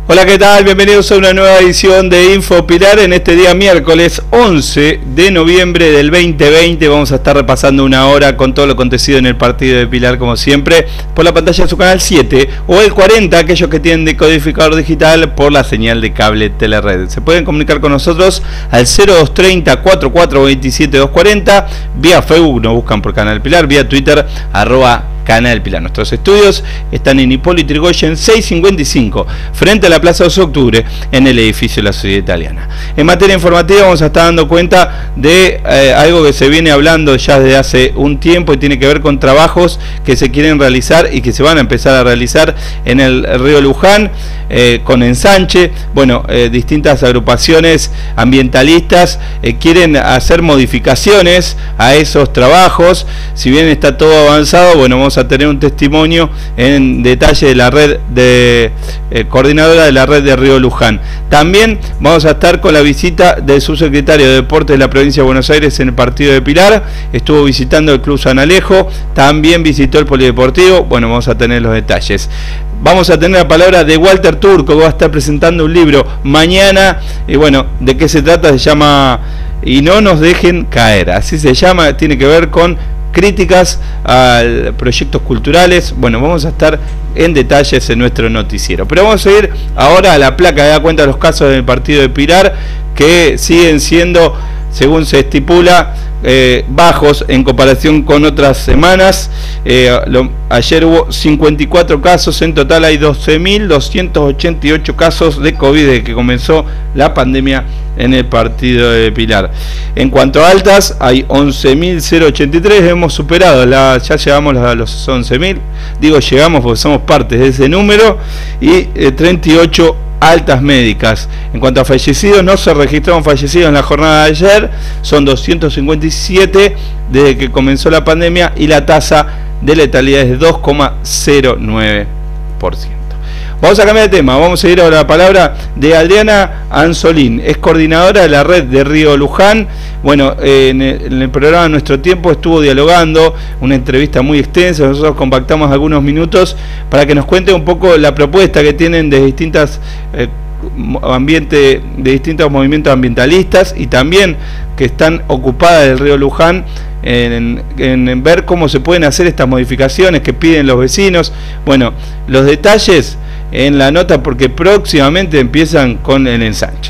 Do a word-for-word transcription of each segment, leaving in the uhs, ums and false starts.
Hola, ¿qué tal? Bienvenidos a una nueva edición de Info Pilar. En este día miércoles once de noviembre del veinte veinte vamos a estar repasando una hora con todo lo acontecido en el partido de Pilar, como siempre, por la pantalla de su canal siete o el cuarenta, aquellos que tienen decodificador digital, por la señal de cable Telered. Se pueden comunicar con nosotros al cero dos treinta, cuarenta y cuatro veintisiete, doscientos cuarenta, vía Facebook, nos buscan por Canal Pilar, vía Twitter, arroba Canal Pilar. Nuestros estudios están en Hipólito Yrigoyen seiscientos cincuenta y cinco, frente a la Plaza dos de Octubre, en el edificio de la Sociedad Italiana. En materia informativa vamos a estar dando cuenta de eh, algo que se viene hablando ya desde hace un tiempo y tiene que ver con trabajos que se quieren realizar y que se van a empezar a realizar en el río Luján, eh, con ensanche. Bueno, eh, distintas agrupaciones ambientalistas eh, quieren hacer modificaciones a esos trabajos. Si bien está todo avanzado, bueno, vamos a tener un testimonio en detalle de la red de eh, coordinadora de la red de Río Luján. También vamos a estar con la visita del subsecretario de Deportes de la provincia de Buenos Aires en el partido de Pilar. Estuvo visitando el Club San Alejo, también visitó el Polideportivo. Bueno, vamos a tener los detalles. Vamos a tener la palabra de Walter Turco, que va a estar presentando un libro mañana. Y bueno, ¿de qué se trata? Se llama Y no nos dejen caer. Así se llama, tiene que ver con críticas a proyectos culturales. Bueno, vamos a estar en detalles en nuestro noticiero. Pero vamos a ir ahora a la placa que da cuenta de los casos del partido de Pilar, que siguen siendo, según se estipula, eh, bajos en comparación con otras semanas. Eh, lo, ayer hubo cincuenta y cuatro casos, en total hay doce mil doscientos ochenta y ocho casos de COVID desde que comenzó la pandemia en el partido de Pilar. En cuanto a altas, hay once mil ochenta y tres, hemos superado, la, ya llegamos a los once mil, digo llegamos porque somos parte de ese número, y eh, treinta y ocho altas médicas. En cuanto a fallecidos, no se registraron fallecidos en la jornada de ayer, son doscientos cincuenta y siete desde que comenzó la pandemia, y la tasa de letalidad es de dos coma cero nueve por ciento. Vamos a cambiar de tema, vamos a ir ahora a la palabra de Adriana Anzolín, es coordinadora de la red de Río Luján. Bueno, eh, en, el, en el programa Nuestro Tiempo estuvo dialogando, una entrevista muy extensa, nosotros compactamos algunos minutos para que nos cuente un poco la propuesta que tienen de distintas eh, ambiente, de distintos movimientos ambientalistas, y también que están ocupadas del río Luján en, en, en ver cómo se pueden hacer estas modificaciones que piden los vecinos. Bueno, los detalles en la nota, porque próximamente empiezan con el ensanche.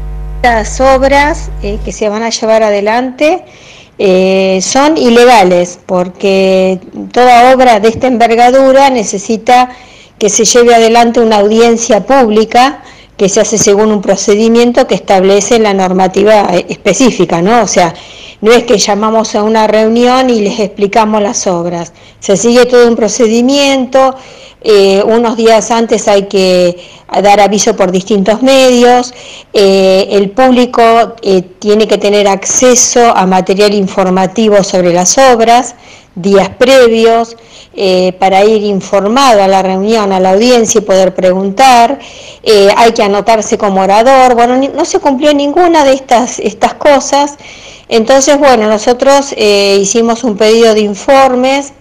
Las obras eh, que se van a llevar adelante eh, son ilegales, porque toda obra de esta envergadura necesita que se lleve adelante una audiencia pública que se hace según un procedimiento que establece la normativa específica, ¿no? O sea, no es que llamamos a una reunión y les explicamos las obras, se sigue todo un procedimiento. Eh, unos días antes hay que dar aviso por distintos medios, eh, el público eh, tiene que tener acceso a material informativo sobre las obras días previos, eh, para ir informado a la reunión, a la audiencia y poder preguntar. Eh, hay que anotarse como orador. Bueno, no se cumplió ninguna de estas, estas cosas. Entonces, bueno, nosotros eh, hicimos un pedido de informes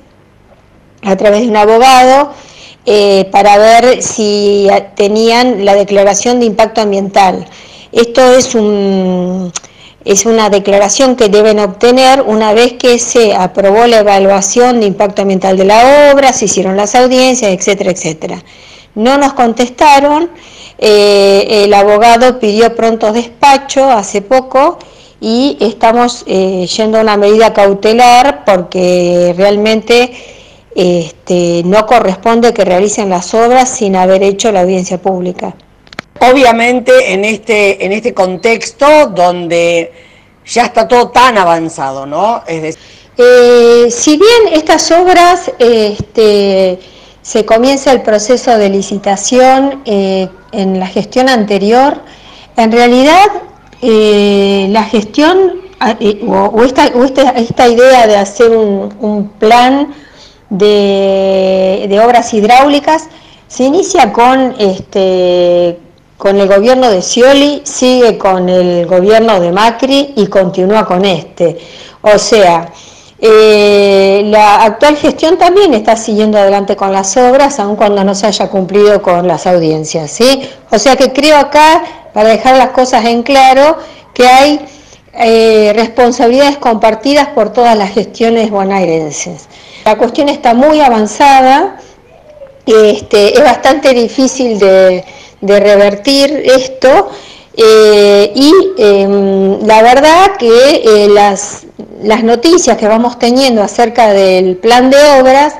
a través de un abogado, Eh, para ver si tenían la declaración de impacto ambiental. Esto es un es una declaración que deben obtener una vez que se aprobó la evaluación de impacto ambiental de la obra, se hicieron las audiencias, etcétera, etcétera. No nos contestaron, eh, el abogado pidió pronto despacho hace poco y estamos eh, yendo a una medida cautelar porque realmente Este, no corresponde que realicen las obras sin haber hecho la audiencia pública. Obviamente en este, en este contexto donde ya está todo tan avanzado, ¿no? Es decir... eh, si bien estas obras, este, se comienza el proceso de licitación eh, en la gestión anterior, en realidad eh, la gestión eh, o, o, esta, o esta, esta idea de hacer un, un plan De, de obras hidráulicas se inicia con este con el gobierno de Scioli, sigue con el gobierno de Macri y continúa con este. O sea, Eh, la actual gestión también está siguiendo adelante con las obras, aun cuando no se haya cumplido con las audiencias, ¿sí? O sea que creo acá, para dejar las cosas en claro, que hay eh, responsabilidades compartidas por todas las gestiones bonaerenses. La cuestión está muy avanzada, este, es bastante difícil de, de revertir esto, eh, y eh, la verdad que eh, las, las noticias que vamos teniendo acerca del plan de obras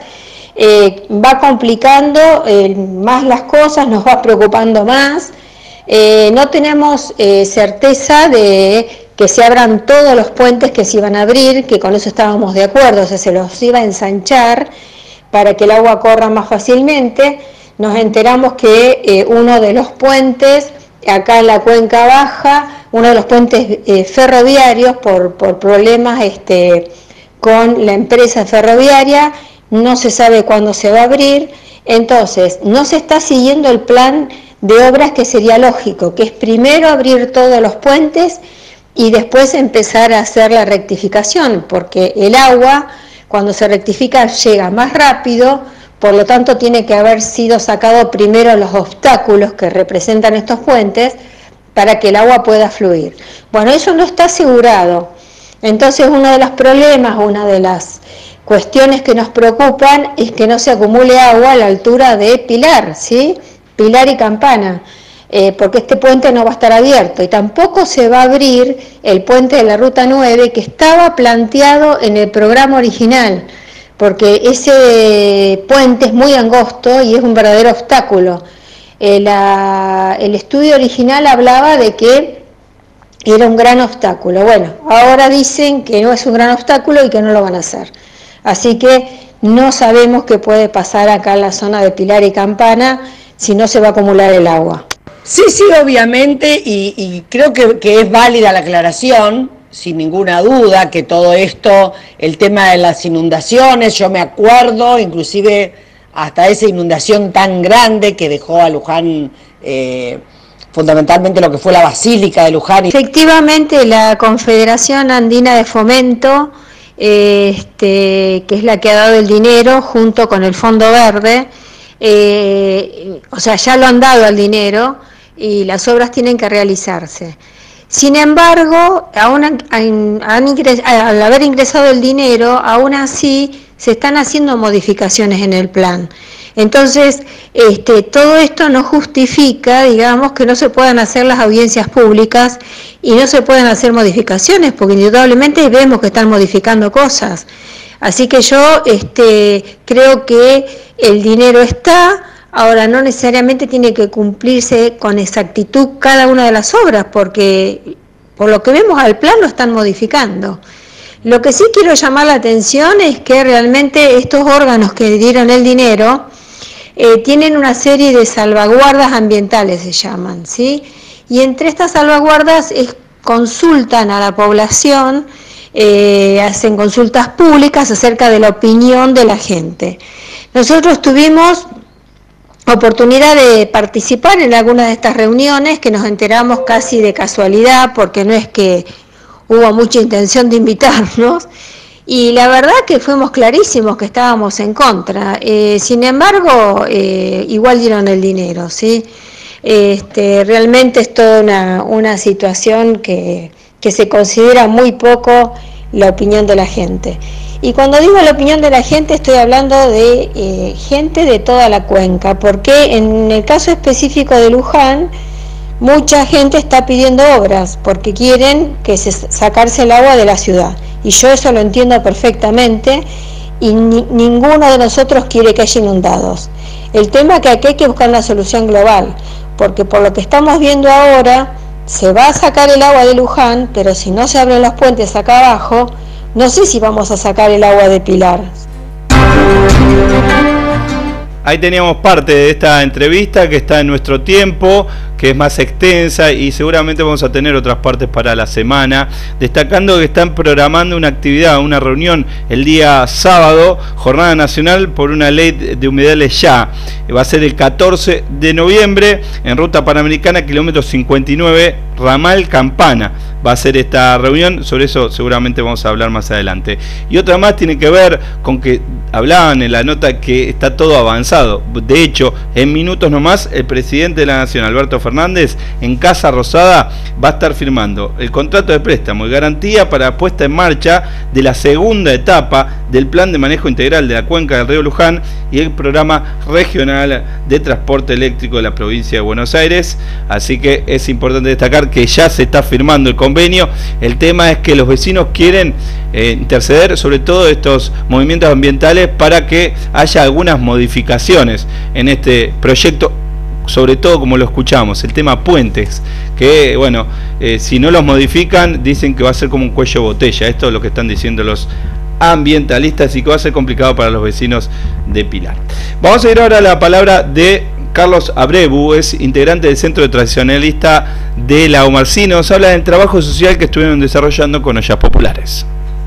eh, va complicando eh, más las cosas, nos va preocupando más, eh, no tenemos eh, certeza de que se abran todos los puentes que se iban a abrir, que con eso estábamos de acuerdo, o sea, se los iba a ensanchar para que el agua corra más fácilmente. Nos enteramos que eh, uno de los puentes, acá en la cuenca baja, uno de los puentes eh, ferroviarios, por, por problemas este, con la empresa ferroviaria, no se sabe cuándo se va a abrir, entonces no se está siguiendo el plan de obras que sería lógico, que es primero abrir todos los puentes y después empezar a hacer la rectificación, porque el agua, cuando se rectifica, llega más rápido, por lo tanto tiene que haber sido sacado primero los obstáculos que representan estos puentes para que el agua pueda fluir. Bueno, eso no está asegurado. Entonces uno de los problemas, una de las cuestiones que nos preocupan es que no se acumule agua a la altura de Pilar, ¿sí? Pilar y Campana, eh, porque este puente no va a estar abierto y tampoco se va a abrir el puente de la Ruta nueve que estaba planteado en el programa original, porque ese puente es muy angosto y es un verdadero obstáculo. Eh, la, el estudio original hablaba de que era un gran obstáculo. Bueno, ahora dicen que no es un gran obstáculo y que no lo van a hacer. Así que no sabemos qué puede pasar acá en la zona de Pilar y Campana si no se va a acumular el agua. Sí, sí, obviamente, y, y creo que, que es válida la aclaración, sin ninguna duda, que todo esto, el tema de las inundaciones, yo me acuerdo, inclusive hasta esa inundación tan grande que dejó a Luján, eh, fundamentalmente lo que fue la Basílica de Luján. Efectivamente, la Confederación Andina de Fomento, eh, este, que es la que ha dado el dinero junto con el Fondo Verde, eh, o sea, ya lo han dado el dinero y las obras tienen que realizarse. Sin embargo, aún han, han ingres, al haber ingresado el dinero, aún así se están haciendo modificaciones en el plan. Entonces, este, todo esto no justifica, digamos, que no se puedan hacer las audiencias públicas y no se puedan hacer modificaciones, porque indudablemente vemos que están modificando cosas. Así que yo este, creo que el dinero está. Ahora, no necesariamente tiene que cumplirse con exactitud cada una de las obras, porque por lo que vemos al plan lo están modificando. Lo que sí quiero llamar la atención es que realmente estos órganos que dieron el dinero eh, tienen una serie de salvaguardas ambientales, se llaman, ¿sí? Y entre estas salvaguardas es, consultan a la población, eh, hacen consultas públicas acerca de la opinión de la gente. Nosotros tuvimos oportunidad de participar en alguna de estas reuniones, que nos enteramos casi de casualidad, porque no es que hubo mucha intención de invitarnos, y la verdad que fuimos clarísimos que estábamos en contra. Eh, sin embargo, eh, igual dieron el dinero, ¿sí? Este, realmente es toda una, una situación que, que se considera muy poco la opinión de la gente. Y cuando digo la opinión de la gente, estoy hablando de eh, gente de toda la cuenca, porque en el caso específico de Luján, mucha gente está pidiendo obras, porque quieren que se sacarse el agua de la ciudad. Y yo eso lo entiendo perfectamente, y ni, ninguno de nosotros quiere que haya inundados. El tema es que aquí hay que buscar una solución global, porque por lo que estamos viendo ahora, se va a sacar el agua de Luján, pero si no se abren los puentes acá abajo, no sé si vamos a sacar el agua de Pilar. Ahí teníamos parte de esta entrevista que está en nuestro tiempo, que es más extensa, y seguramente vamos a tener otras partes para la semana, destacando que están programando una actividad, una reunión el día sábado, Jornada Nacional por una ley de humedales ya. Va a ser el catorce de noviembre en Ruta Panamericana, kilómetro cincuenta y nueve, Ramal Campana. Va a ser esta reunión, sobre eso seguramente vamos a hablar más adelante. Y otra más tiene que ver con que hablaban en la nota que está todo avanzado. De hecho, en minutos nomás, el presidente de la Nación, Alberto Fernández, en Casa Rosada, va a estar firmando el contrato de préstamo y garantía para puesta en marcha de la segunda etapa del Plan de Manejo Integral de la Cuenca del Río Luján y el Programa Regional de Transporte Eléctrico de la Provincia de Buenos Aires. Así que es importante destacar que ya se está firmando el convenio. El tema es que los vecinos quieren eh, interceder sobre todo estos movimientos ambientales para que haya algunas modificaciones en este proyecto, sobre todo como lo escuchamos, el tema puentes, que bueno, eh, si no los modifican dicen que va a ser como un cuello de botella. Esto es lo que están diciendo los ambientalistas y que va a ser complicado para los vecinos de Pilar. Vamos a ir ahora a la palabra de Carlos Abreu, es integrante del Centro de Tradicionalista de Laumarcino. Nos habla del trabajo social que estuvieron desarrollando con ollas populares.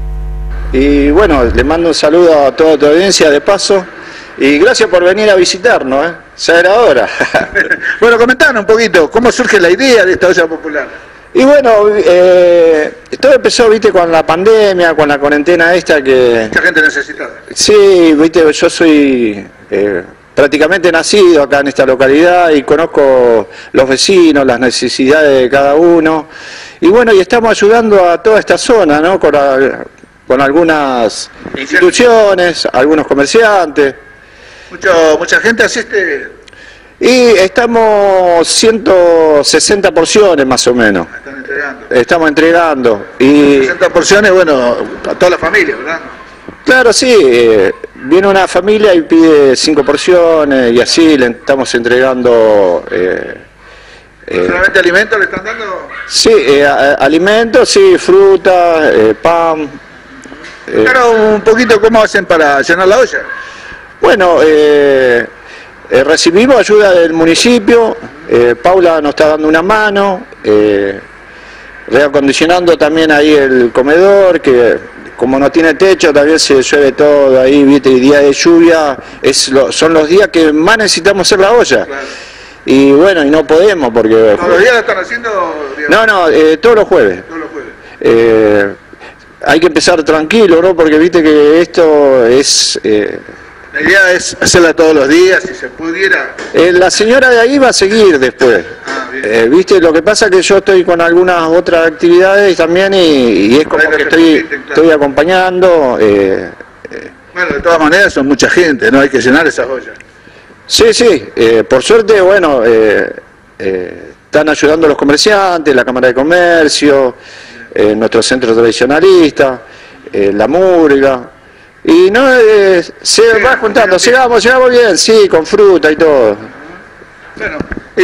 Y bueno, le mando un saludo a toda tu audiencia de paso y gracias por venir a visitarnos, ¿eh? Ya era hora. Bueno, comentanos un poquito, ¿cómo surge la idea de esta olla popular? Y bueno, eh, todo empezó, viste, con la pandemia, con la cuarentena esta que... Mucha gente necesitada. Sí, viste, yo soy... Eh, prácticamente nacido acá en esta localidad y conozco los vecinos, las necesidades de cada uno. Y bueno, y estamos ayudando a toda esta zona, ¿no? Con, a, con algunas instituciones, algunos comerciantes. Mucho, mucha gente asiste. Y estamos ciento sesenta porciones más o menos. Están entregando. Estamos entregando. Y sesenta porciones, bueno, a toda la familia, ¿verdad? Claro, sí, eh, viene una familia y pide cinco porciones y así le estamos entregando... Eh, eh, ¿Solamente alimentos le están dando? Sí, eh, alimentos, sí, fruta, eh, pan. Eh. Claro, un poquito cómo hacen para llenar la olla. Bueno, eh, eh, recibimos ayuda del municipio, eh, Paula nos está dando una mano, eh, reacondicionando también ahí el comedor, que... Como no tiene techo, también se llueve todo ahí, viste, y día de lluvia es lo, son los días que más necesitamos hacer la olla. Claro. Y bueno, y no podemos porque... ¿Todos los días la están haciendo? Digamos? No, no, eh, todos los jueves. Todos los jueves. Eh, hay que empezar tranquilo, ¿no? Porque viste que esto es... Eh, la idea es hacerla todos los días, si se pudiera. Eh, la señora de ahí va a seguir después. Ah, eh, Viste, lo que pasa es que yo estoy con algunas otras actividades también y, y es como que, que estoy, permiten, claro. estoy acompañando. Eh, eh. Bueno, de todas maneras son mucha gente, ¿no? Hay que llenar esas ollas. Sí, sí. Eh, por suerte, bueno, eh, eh, están ayudando los comerciantes, la Cámara de Comercio, eh, nuestro centro tradicionalista, eh, la murga. Y no, eh, se sí, va juntando, llegamos, llegamos bien, sí, con fruta y todo. Bueno,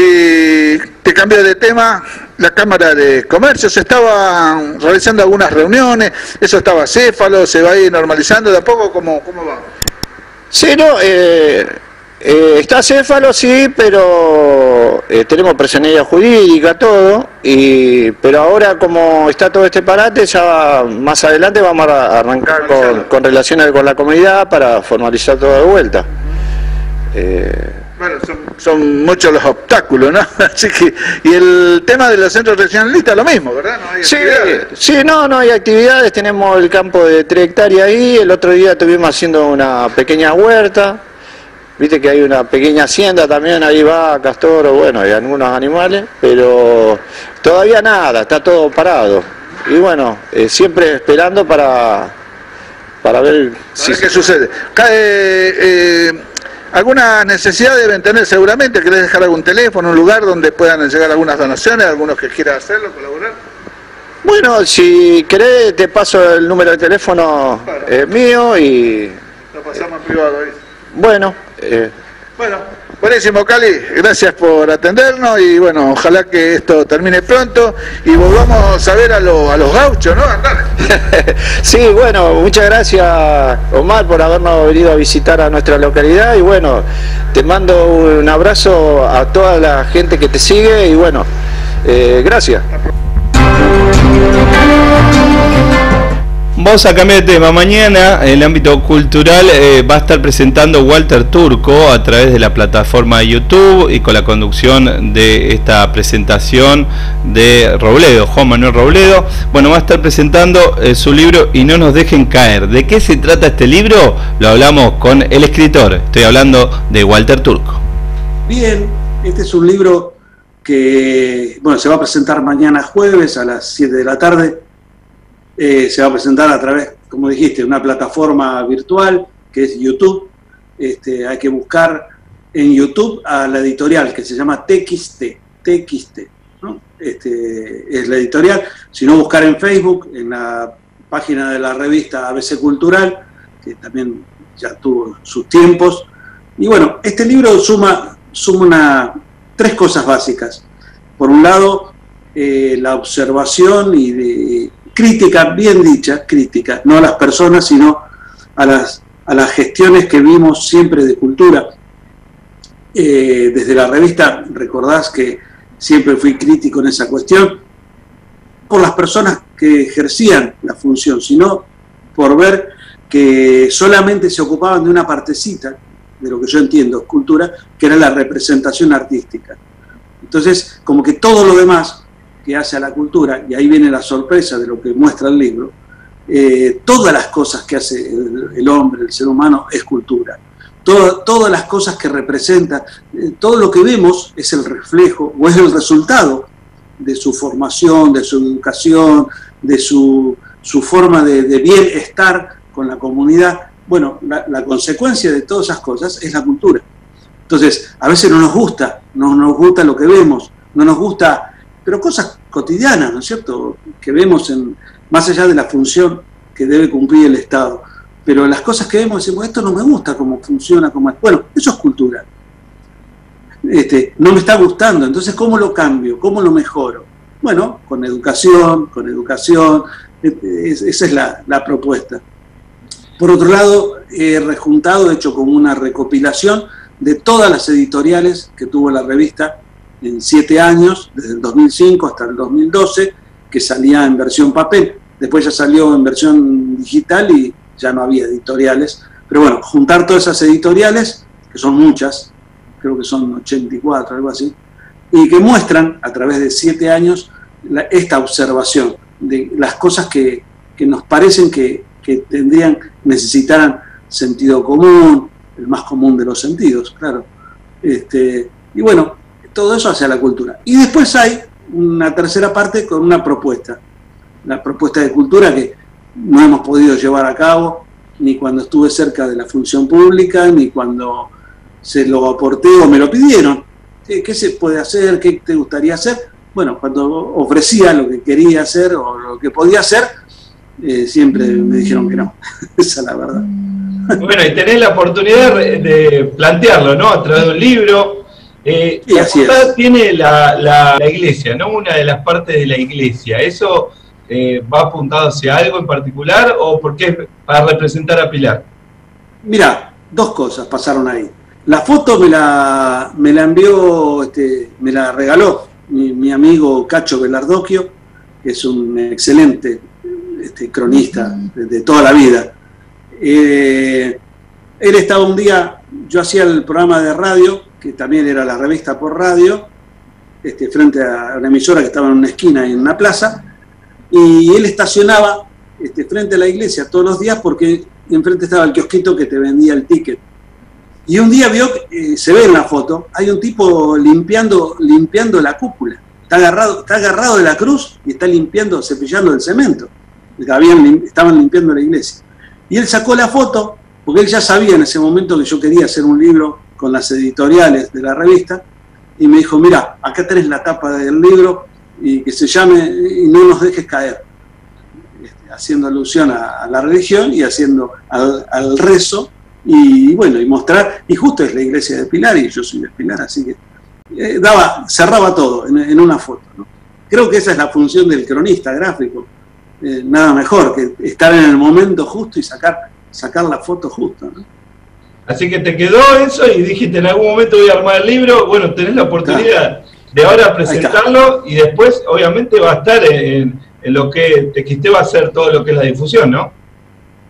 y te cambio de tema, la Cámara de Comercio, se estaban realizando algunas reuniones, eso estaba céfalo, se va a ir normalizando de a poco, ¿cómo, cómo va? Sí, no, eh, eh, está céfalo, sí, pero eh, tenemos personalidad jurídica, todo, y pero ahora como está todo este parate, ya más adelante vamos a arrancar con, con relaciones con la comunidad para formalizar todo de vuelta. Eh, bueno, son, son muchos los obstáculos, ¿no? Así que, y el tema de los centros regionalistas, lo mismo, ¿verdad? ¿No hay sí, sí, no, no hay actividades, tenemos el campo de tres hectáreas ahí, el otro día estuvimos haciendo una pequeña huerta. Viste que hay una pequeña hacienda también, ahí vacas, toros, bueno, y algunos animales, pero todavía nada, está todo parado. Y bueno, eh, siempre esperando para, para ver si qué sucede. Cae, eh, alguna necesidad deben tener seguramente, ¿querés dejar algún teléfono, un lugar donde puedan llegar algunas donaciones, algunos que quieran hacerlo, colaborar? Bueno, si querés te paso el número de teléfono claro. eh, mío y... Lo pasamos en privado ahí. Bueno, eh. bueno, buenísimo, Cali, gracias por atendernos y bueno, ojalá que esto termine pronto y volvamos a ver a, lo, a los gauchos, ¿no? Andale. Sí, bueno, muchas gracias, Omar, por habernos venido a visitar a nuestra localidad y bueno, te mando un abrazo a toda la gente que te sigue y bueno, eh, gracias. vamos a cambiar de tema. Mañana, en el ámbito cultural, eh, va a estar presentando Walter Turco a través de la plataforma de YouTube y con la conducción de esta presentación de Robledo, Juan Manuel Robledo. Bueno, va a estar presentando eh, su libro Y no nos dejen caer. ¿De qué se trata este libro? Lo hablamos con el escritor. Estoy hablando de Walter Turco. Bien, este es un libro que, bueno, se va a presentar mañana jueves a las siete de la tarde. Eh, se va a presentar a través, como dijiste, de una plataforma virtual que es YouTube. Este, hay que buscar en YouTube a la editorial que se llama T X T, T X T, ¿no? Este, es la editorial. Si no, buscar en Facebook, en la página de la revista A B C Cultural, que también ya tuvo sus tiempos. Y bueno, este libro suma, suma una, tres cosas básicas. Por un lado, eh, la observación y de crítica, bien dicha, crítica, no a las personas, sino a las, a las gestiones que vimos siempre de cultura. Eh, desde la revista, recordás que siempre fui crítico en esa cuestión, por las personas que ejercían la función, sino por ver que solamente se ocupaban de una partecita, de lo que yo entiendo, cultura, que era la representación artística. Entonces, como que todo lo demás que hace a la cultura, y ahí viene la sorpresa de lo que muestra el libro, eh, todas las cosas que hace el, el hombre, el ser humano, es cultura. Todo, todas las cosas que representa, eh, todo lo que vemos es el reflejo o es el resultado de su formación, de su educación, de su, su forma de, de bienestar con la comunidad. Bueno, la, la consecuencia de todas esas cosas es la cultura. Entonces, a veces no nos gusta, no nos gusta lo que vemos, no nos gusta, pero cosas cotidianas, ¿no es cierto?, que vemos en, más allá de la función que debe cumplir el Estado. Pero las cosas que vemos, decimos, esto no me gusta cómo funciona, cómo es. Bueno, eso es cultura. Este, no me está gustando, entonces ¿cómo lo cambio? ¿Cómo lo mejoro? Bueno, con educación, con educación, esa es la, la propuesta. Por otro lado, he rejuntado, he hecho como una recopilación de todas las editoriales que tuvo la revista en siete años, desde el dos mil cinco hasta el dos mil doce, que salía en versión papel. Después ya salió en versión digital y ya no había editoriales. Pero bueno, juntar todas esas editoriales, que son muchas, creo que son ochenta y cuatro, algo así, y que muestran a través de siete años la, esta observación de las cosas que, que nos parecen que, que tendrían, necesitaran sentido común, el más común de los sentidos, claro. Este, y bueno, todo eso hacia la cultura. Y después hay una tercera parte con una propuesta, la propuesta de cultura que no hemos podido llevar a cabo, ni cuando estuve cerca de la función pública, ni cuando se lo aporté o me lo pidieron. ¿Qué, qué se puede hacer? ¿Qué te gustaría hacer? Bueno, cuando ofrecía lo que quería hacer o lo que podía hacer, eh, siempre me dijeron que no. Esa es la verdad. Bueno, y tenés la oportunidad de plantearlo, ¿no? A través de un libro. Eh, y la así portada es. Tiene la, la, la iglesia, ¿no? Una de las partes de la iglesia. ¿Eso eh, va apuntado hacia algo en particular o por qué para representar a Pilar? Mirá, dos cosas pasaron ahí. La foto me la, me la envió, este, me la regaló mi, mi amigo Cacho Belardocchio, que es un excelente este, cronista de, de toda la vida. Eh, él estaba un día, yo hacía el programa de radio, que también era la revista por radio, este, frente a una emisora que estaba en una esquina en una plaza, y él estacionaba este, frente a la iglesia todos los días porque enfrente estaba el kiosquito que te vendía el ticket. Y un día vio, eh, se ve en la foto, hay un tipo limpiando, limpiando la cúpula. Está agarrado, está agarrado de la cruz y está limpiando, cepillando el cemento. Habían, estaban limpiando la iglesia. Y él sacó la foto, porque él ya sabía en ese momento que yo quería hacer un libro con las editoriales de la revista, y me dijo, mira, acá tenés la tapa del libro, y que se llame Y no nos dejes caer. Este, haciendo alusión a, a la religión y haciendo al, al rezo, y bueno, y mostrar, y justo es la iglesia de Pilar, y yo soy de Pilar, así que eh, daba, cerraba todo en, en una foto, ¿no? Creo que esa es la función del cronista gráfico, eh, nada mejor que estar en el momento justo y sacar, sacar la foto justa, ¿no? Así que te quedó eso y dijiste, en algún momento voy a armar el libro. Bueno, tenés la oportunidad de ahora presentarlo y después obviamente va a estar en, en lo que T X T va a hacer todo lo que es la difusión, ¿no?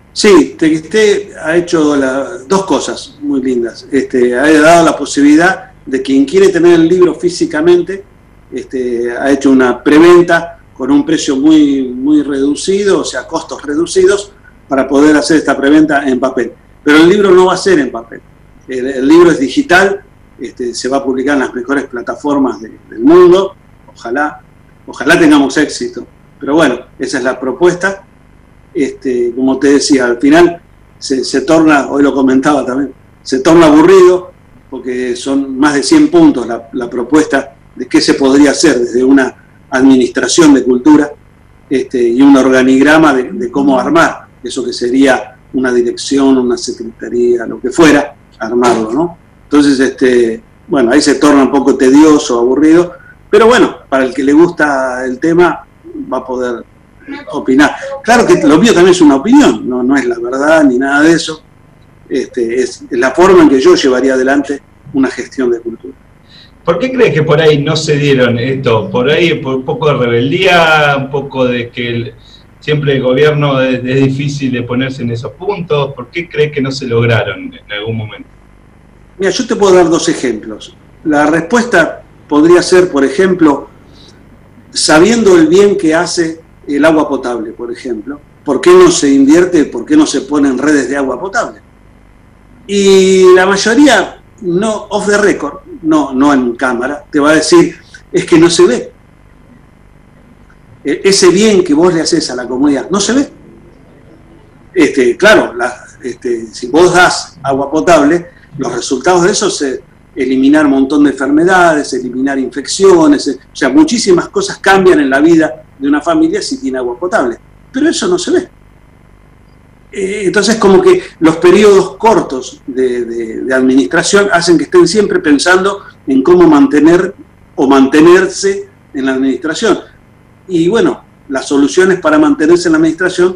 Sí, Tequisté ha hecho la, dos cosas muy lindas. Este, ha dado la posibilidad de quien quiere tener el libro físicamente, este, ha hecho una preventa con un precio muy, muy reducido, o sea, costos reducidos, para poder hacer esta preventa en papel. Pero el libro no va a ser en papel. El, el libro es digital, este, se va a publicar en las mejores plataformas de, del mundo. Ojalá, ojalá tengamos éxito. Pero bueno, esa es la propuesta. Este, como te decía, al final se, se torna, hoy lo comentaba también, se torna aburrido, porque son más de cien puntos la, la propuesta de qué se podría hacer desde una administración de cultura este, y un organigrama de, de cómo armar eso que sería una dirección, una secretaría, lo que fuera, armarlo, ¿no? Entonces, este, bueno, ahí se torna un poco tedioso, aburrido, pero bueno, para el que le gusta el tema va a poder opinar. Claro que lo mío también es una opinión, no, no es la verdad ni nada de eso. Este, es la forma en que yo llevaría adelante una gestión de cultura. ¿Por qué crees que por ahí no se dieron esto? Por ahí, por un poco de rebeldía, un poco de que el, siempre el gobierno es, es difícil de ponerse en esos puntos. ¿Por qué crees que no se lograron en algún momento? Mira, yo te puedo dar dos ejemplos. La respuesta podría ser, por ejemplo, sabiendo el bien que hace el agua potable, por ejemplo, ¿por qué no se invierte, por qué no se ponen redes de agua potable? Y la mayoría, no off the record, no, no en cámara, te va a decir, es que no se ve. Ese bien que vos le haces a la comunidad, no se ve. Este, claro, la, este, si vos das agua potable, los resultados de eso es eliminar un montón de enfermedades, eliminar infecciones, o sea, muchísimas cosas cambian en la vida de una familia si tiene agua potable, pero eso no se ve. Eh, entonces, como que los periodos cortos de, de, de administración hacen que estén siempre pensando en cómo mantener o mantenerse en la administración. Y bueno, las soluciones para mantenerse en la administración,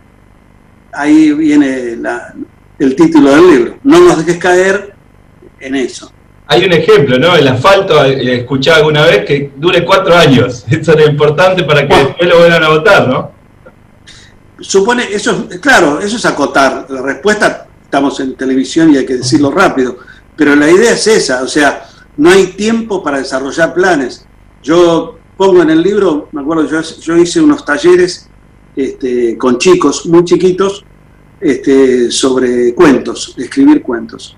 ahí viene la, el título del libro, no nos dejes caer en eso. Hay un ejemplo, ¿no? El asfalto, escuché alguna vez que dure cuatro años. Eso era importante para que bueno, después lo vuelvan a votar, ¿no? Supone, eso es, claro, eso es acotar. La respuesta, estamos en televisión y hay que decirlo rápido, pero la idea es esa, o sea, no hay tiempo para desarrollar planes. Yo pongo en el libro, me acuerdo, yo, yo hice unos talleres este, con chicos muy chiquitos este, sobre cuentos, escribir cuentos.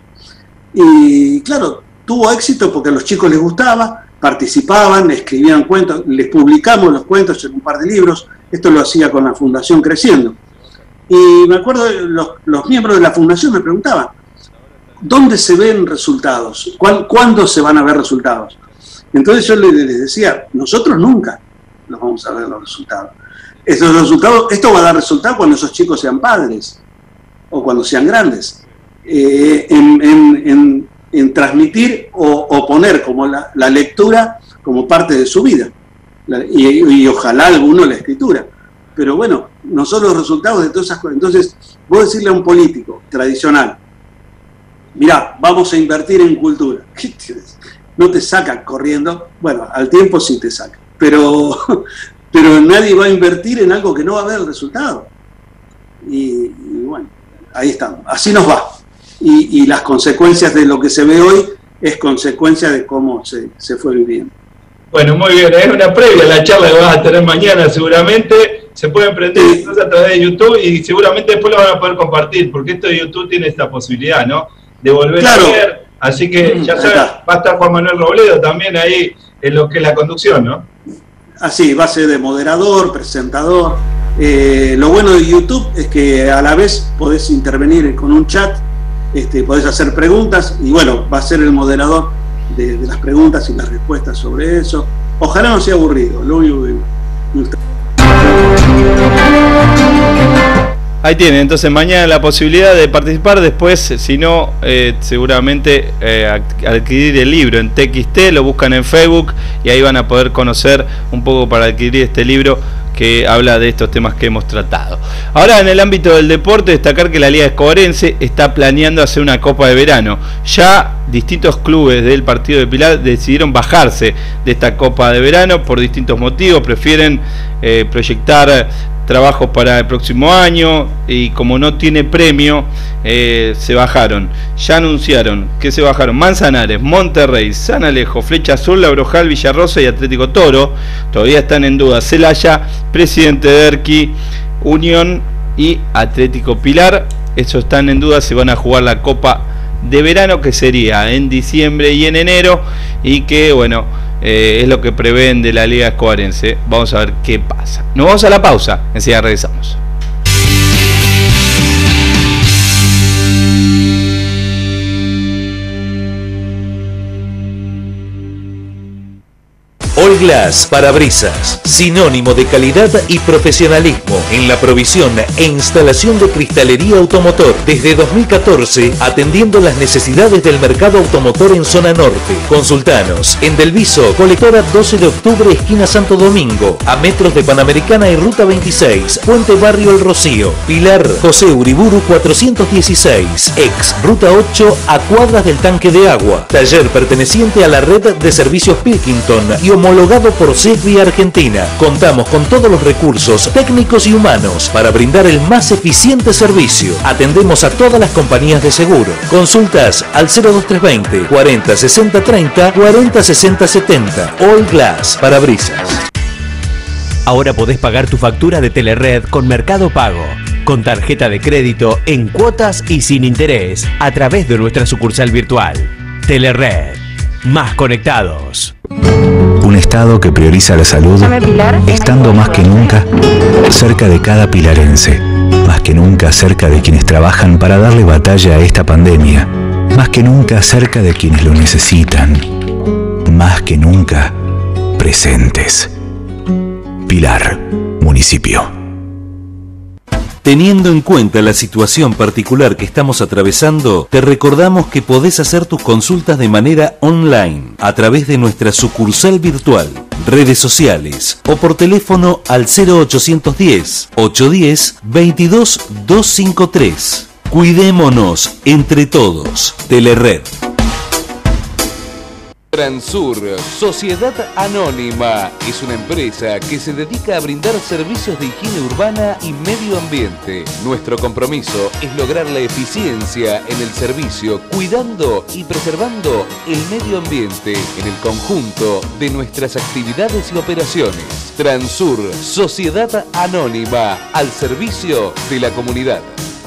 Y claro, tuvo éxito porque a los chicos les gustaba, participaban, escribían cuentos, les publicamos los cuentos en un par de libros. Esto lo hacía con la Fundación Creciendo. Y me acuerdo, los, los miembros de la Fundación me preguntaban, ¿dónde se ven resultados? ¿Cuándo se van a ver resultados? Entonces yo les, les decía, nosotros nunca nos vamos a ver los resultados. Estos resultados. Esto va a dar resultados cuando esos chicos sean padres o cuando sean grandes. Eh, en, en, en, en transmitir o, o poner como la, la lectura como parte de su vida. Y, y ojalá alguno la escritura. Pero bueno, no son los resultados de todas esas cosas. Entonces, vos decirle a un político tradicional, mirá, vamos a invertir en cultura. No te saca corriendo. Bueno, al tiempo sí te saca. Pero, pero nadie va a invertir en algo que no va a haber el resultado. Y, y bueno, ahí estamos. Así nos va. Y, y las consecuencias de lo que se ve hoy es consecuencia de cómo se, se fue viviendo. Bueno, muy bien, es una previa a la charla que vas a tener mañana seguramente. Se pueden prender sí. a través de YouTube y seguramente después lo van a poder compartir, porque esto de YouTube tiene esta posibilidad, ¿no? De volver claro. a ver. Así que ya sabes, va a estar Juan Manuel Robledo también ahí en lo que es la conducción, ¿no? Así, va a ser de moderador, presentador. Eh, lo bueno de YouTube es que a la vez podés intervenir con un chat, este, podés hacer preguntas y bueno, va a ser el moderador de, de las preguntas y las respuestas sobre eso. Ojalá no sea aburrido, lo único que me gusta. Ahí tienen, entonces mañana la posibilidad de participar, después, si no, eh, seguramente eh, adquirir el libro en T X T, lo buscan en Facebook y ahí van a poder conocer un poco para adquirir este libro que habla de estos temas que hemos tratado. Ahora, en el ámbito del deporte, destacar que la Liga Escobarense está planeando hacer una Copa de Verano. Ya distintos clubes del partido de Pilar decidieron bajarse de esta Copa de Verano por distintos motivos, prefieren eh, proyectar trabajos para el próximo año y como no tiene premio, eh, se bajaron. Ya anunciaron que se bajaron Manzanares, Monterrey, San Alejo, Flecha Azul, La Brojal, Villarrosa y Atlético Toro. Todavía están en duda Celaya, Presidente Derqui, Unión y Atlético Pilar. Esos están en duda, se van a jugar la Copa de Verano, que sería en diciembre y en enero, y que bueno, eh, es lo que prevén de la Liga Escobarense. Vamos a ver qué pasa. Nos vamos a la pausa, enseguida regresamos. All Glass Parabrisas, sinónimo de calidad y profesionalismo en la provisión e instalación de cristalería automotor. Desde dos mil catorce, atendiendo las necesidades del mercado automotor en zona norte. Consultanos en Del Viso, colectora doce de octubre, esquina Santo Domingo, a metros de Panamericana y Ruta veintiséis, Puente Barrio El Rocío. Pilar, José Uriburu cuatrocientos dieciséis, ex Ruta ocho, a cuadras del tanque de agua. Taller perteneciente a la red de servicios Pilkington y homologado por Segvi Argentina. Contamos con todos los recursos técnicos y humanos para brindar el más eficiente servicio. Atendemos a todas las compañías de seguro. Consultas al cero dos tres veinte, cuarenta sesenta treinta, cuarenta sesenta setenta. All Glass Parabrisas. Ahora podés pagar tu factura de Telered con Mercado Pago, con tarjeta de crédito en cuotas y sin interés, a través de nuestra sucursal virtual. Telered, más conectados. Un Estado que prioriza la salud, estando más que nunca cerca de cada pilarense, más que nunca cerca de quienes trabajan para darle batalla a esta pandemia, más que nunca cerca de quienes lo necesitan, más que nunca presentes. Pilar, municipio. Teniendo en cuenta la situación particular que estamos atravesando, te recordamos que podés hacer tus consultas de manera online, a través de nuestra sucursal virtual, redes sociales o por teléfono al cero ochocientos diez, ochocientos diez, veintidós doscientos cincuenta y tres. Cuidémonos entre todos. Telered. Transur, Sociedad Anónima, es una empresa que se dedica a brindar servicios de higiene urbana y medio ambiente. Nuestro compromiso es lograr la eficiencia en el servicio, cuidando y preservando el medio ambiente en el conjunto de nuestras actividades y operaciones. Transur, Sociedad Anónima, al servicio de la comunidad.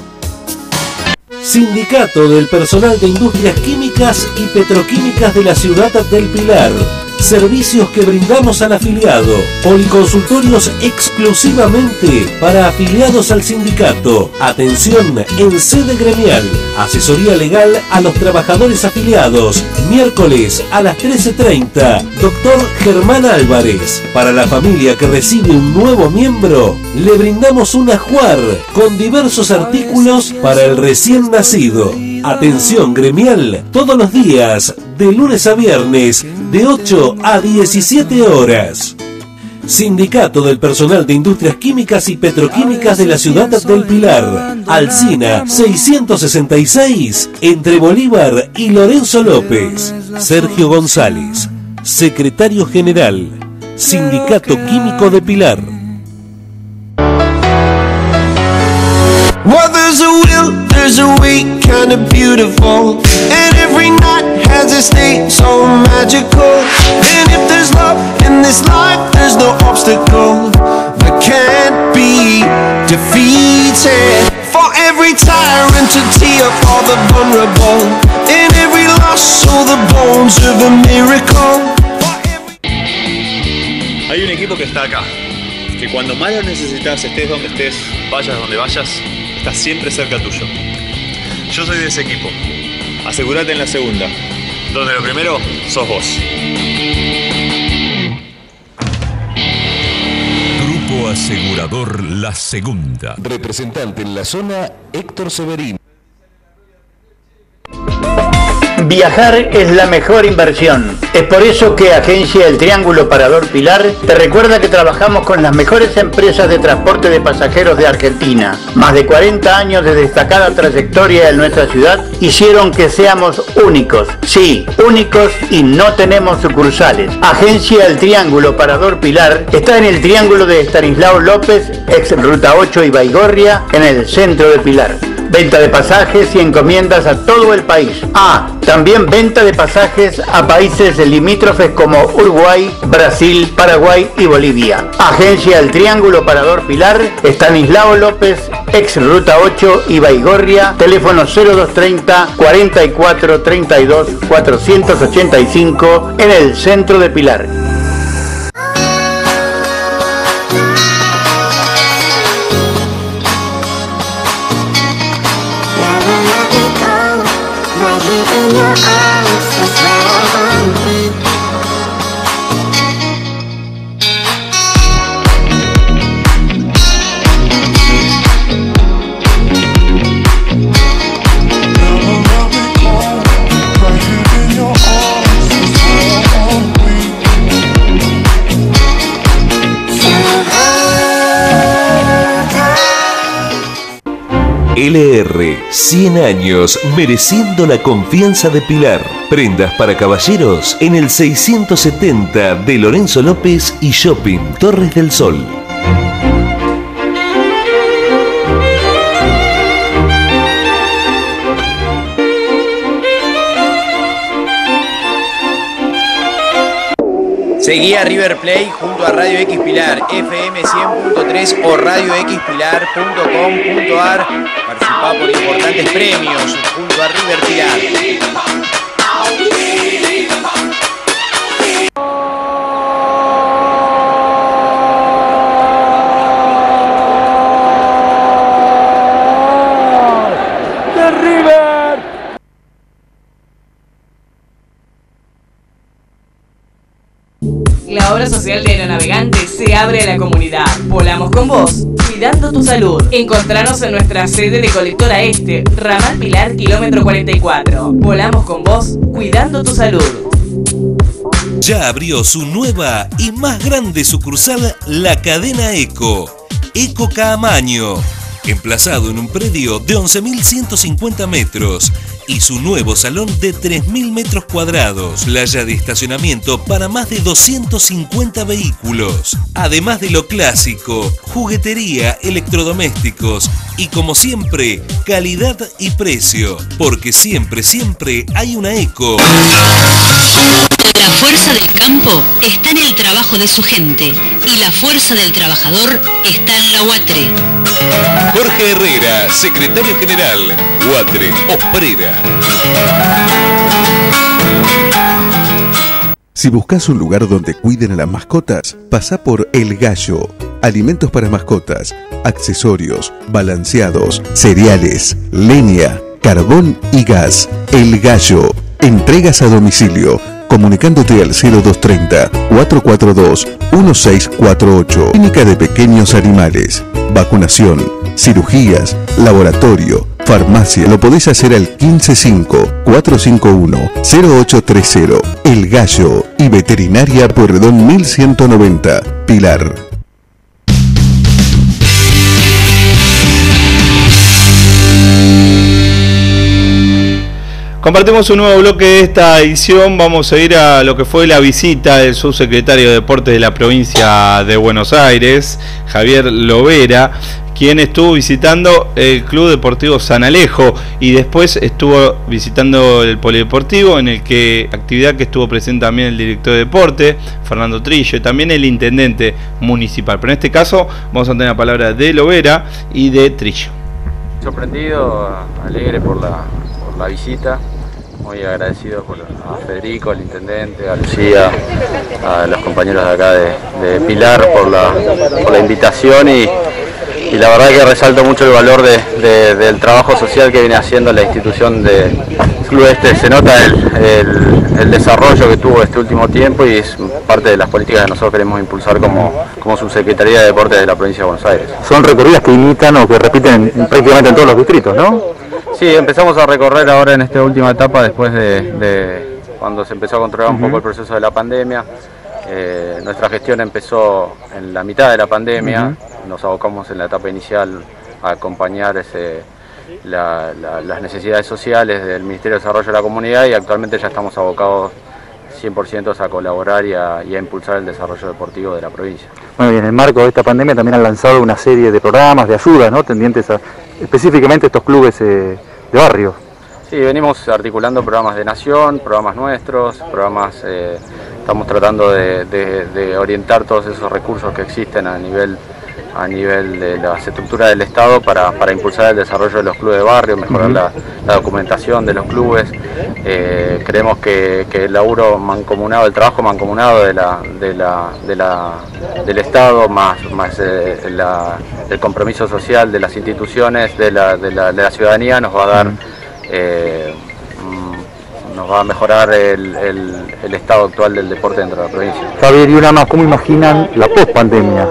Sindicato del Personal de Industrias Químicas y Petroquímicas de la Ciudad del Pilar. Servicios que brindamos al afiliado. Policonsultorios exclusivamente para afiliados al sindicato. Atención en sede gremial. Asesoría legal a los trabajadores afiliados. Miércoles a las trece treinta. Doctor Germán Álvarez. Para la familia que recibe un nuevo miembro, le brindamos un ajuar con diversos artículos para el recién nacido. Atención gremial todos los días, de lunes a viernes, de ocho a diecisiete horas. Sindicato del Personal de Industrias Químicas y Petroquímicas de la Ciudad del Pilar. Alsina seiscientos sesenta y seis, entre Bolívar y Lorenzo López. Sergio González, Secretario General, Sindicato Químico de Pilar. Well, there's a will, there's a way, kind of beautiful. And every night has a state so magical. And if there's love in this life, there's no obstacle that can't be defeated. For every tyrant to tear for the vulnerable. In every loss, all the bones of a miracle. Hay un equipo que está acá, que cuando más lo necesitas, estés donde estés, vayas donde vayas, está siempre cerca tuyo. Yo soy de ese equipo. Asegúrate en la segunda, donde lo primero sos vos. Grupo Asegurador La Segunda. Representante en la zona, Héctor Severín. Viajar es la mejor inversión. Es por eso que Agencia El Triángulo Parador Pilar te recuerda que trabajamos con las mejores empresas de transporte de pasajeros de Argentina. Más de cuarenta años de destacada trayectoria en nuestra ciudad hicieron que seamos únicos. Sí, únicos y no tenemos sucursales. Agencia El Triángulo Parador Pilar está en el Triángulo de Estanislao López, ex Ruta ocho y Baigorria, en el centro de Pilar. Venta de pasajes y encomiendas a todo el país. Ah, también venta de pasajes a países limítrofes como Uruguay, Brasil, Paraguay y Bolivia. Agencia El Triángulo Parador Pilar, Estanislao López, ex Ruta ocho y Baigorria, teléfono cero dos treinta, cuarenta y cuatro, treinta y dos, cuatrocientos ochenta y cinco en el centro de Pilar. L R, cien años mereciendo la confianza de Pilar. Prendas para caballeros en el seiscientos setenta de Lorenzo López y Shopping Torres del Sol. Seguí a River Plate junto a Radio X Pilar, F M cien punto tres o radio x pilar punto com punto a r. Participá por importantes premios junto a River Pilar. La obra social de Aeronavegantes se abre a la comunidad. Volamos con vos, cuidando tu salud. Encontranos en nuestra sede de Colectora Este, Ramal Pilar, kilómetro cuarenta y cuatro. Volamos con vos, cuidando tu salud. Ya abrió su nueva y más grande sucursal, la cadena Eco. Eco Caamaño, emplazado en un predio de once mil ciento cincuenta metros y su nuevo salón de tres mil metros cuadrados, playa de estacionamiento para más de doscientos cincuenta vehículos, además de lo clásico, juguetería, electrodomésticos y, como siempre, calidad y precio, porque siempre, siempre hay una Eco. La fuerza del campo está en el trabajo de su gente y la fuerza del trabajador está en la UATRE. Jorge Herrera, secretario general, UATRE, Osprera. Si buscas un lugar donde cuiden a las mascotas, pasá por El Gallo. Alimentos para mascotas, accesorios, balanceados, cereales, leña, carbón y gas. El Gallo. Entregas a domicilio. Comunicándote al cero dos treinta, cuatrocientos cuarenta y dos, dieciséis cuarenta y ocho. Clínica de pequeños animales. Vacunación, cirugías, laboratorio, farmacia. Lo podés hacer al quince cinco, cuatrocientos cincuenta y uno, cero ocho treinta. El Gallo y Veterinaria Pueyrredón mil ciento noventa, Pilar. Compartimos un nuevo bloque de esta edición. Vamos a ir a lo que fue la visita del subsecretario de Deportes de la provincia de Buenos Aires, Javier Lovera, quien estuvo visitando el Club Deportivo San Alejo y después estuvo visitando el Polideportivo, en el que actividad que estuvo presente también el director de deporte, Fernando Trillo, y también el intendente municipal. Pero en este caso vamos a tener la palabra de Lovera y de Trillo. Sorprendido, alegre por la, por la visita, muy agradecido por, a Federico, al intendente, a Lucía, a los compañeros de acá de, de Pilar por la, por la invitación y, y la verdad que resalto mucho el valor de, de, del trabajo social que viene haciendo la institución de Club Este. Se nota el, el, el desarrollo que tuvo este último tiempo y es parte de las políticas que nosotros queremos impulsar como, como Subsecretaría de Deportes de la provincia de Buenos Aires. Son recorridas que imitan o que repiten prácticamente en todos los distritos, ¿no? Sí, empezamos a recorrer ahora en esta última etapa después de, de cuando se empezó a controlar un poco el proceso de la pandemia. Eh, nuestra gestión empezó en la mitad de la pandemia, uh-huh. Nos abocamos en la etapa inicial a acompañar ese, la, la, las necesidades sociales del Ministerio de Desarrollo de la Comunidad y actualmente ya estamos abocados cien por ciento a colaborar y a, y a impulsar el desarrollo deportivo de la provincia. Bueno, y en el marco de esta pandemia también han lanzado una serie de programas de ayuda, ¿no?, tendientes a específicamente estos clubes eh, de barrio. Sí, venimos articulando programas de Nación, programas nuestros, programas, eh, estamos tratando de, de, de orientar todos esos recursos que existen a nivel, a nivel de las estructuras del Estado para, para impulsar el desarrollo de los clubes de barrio, mejorar uh-huh. la, la documentación de los clubes. Eh, creemos que, que el laburo mancomunado, el trabajo mancomunado de la, de la, de la, del Estado, más, más eh, la, el compromiso social de las instituciones, de la, de la, de la ciudadanía, nos va a dar... Uh-huh. Eh, nos va a mejorar el, el, el estado actual del deporte dentro de la provincia. Javier, y una más, ¿cómo imaginan la post-pandemia?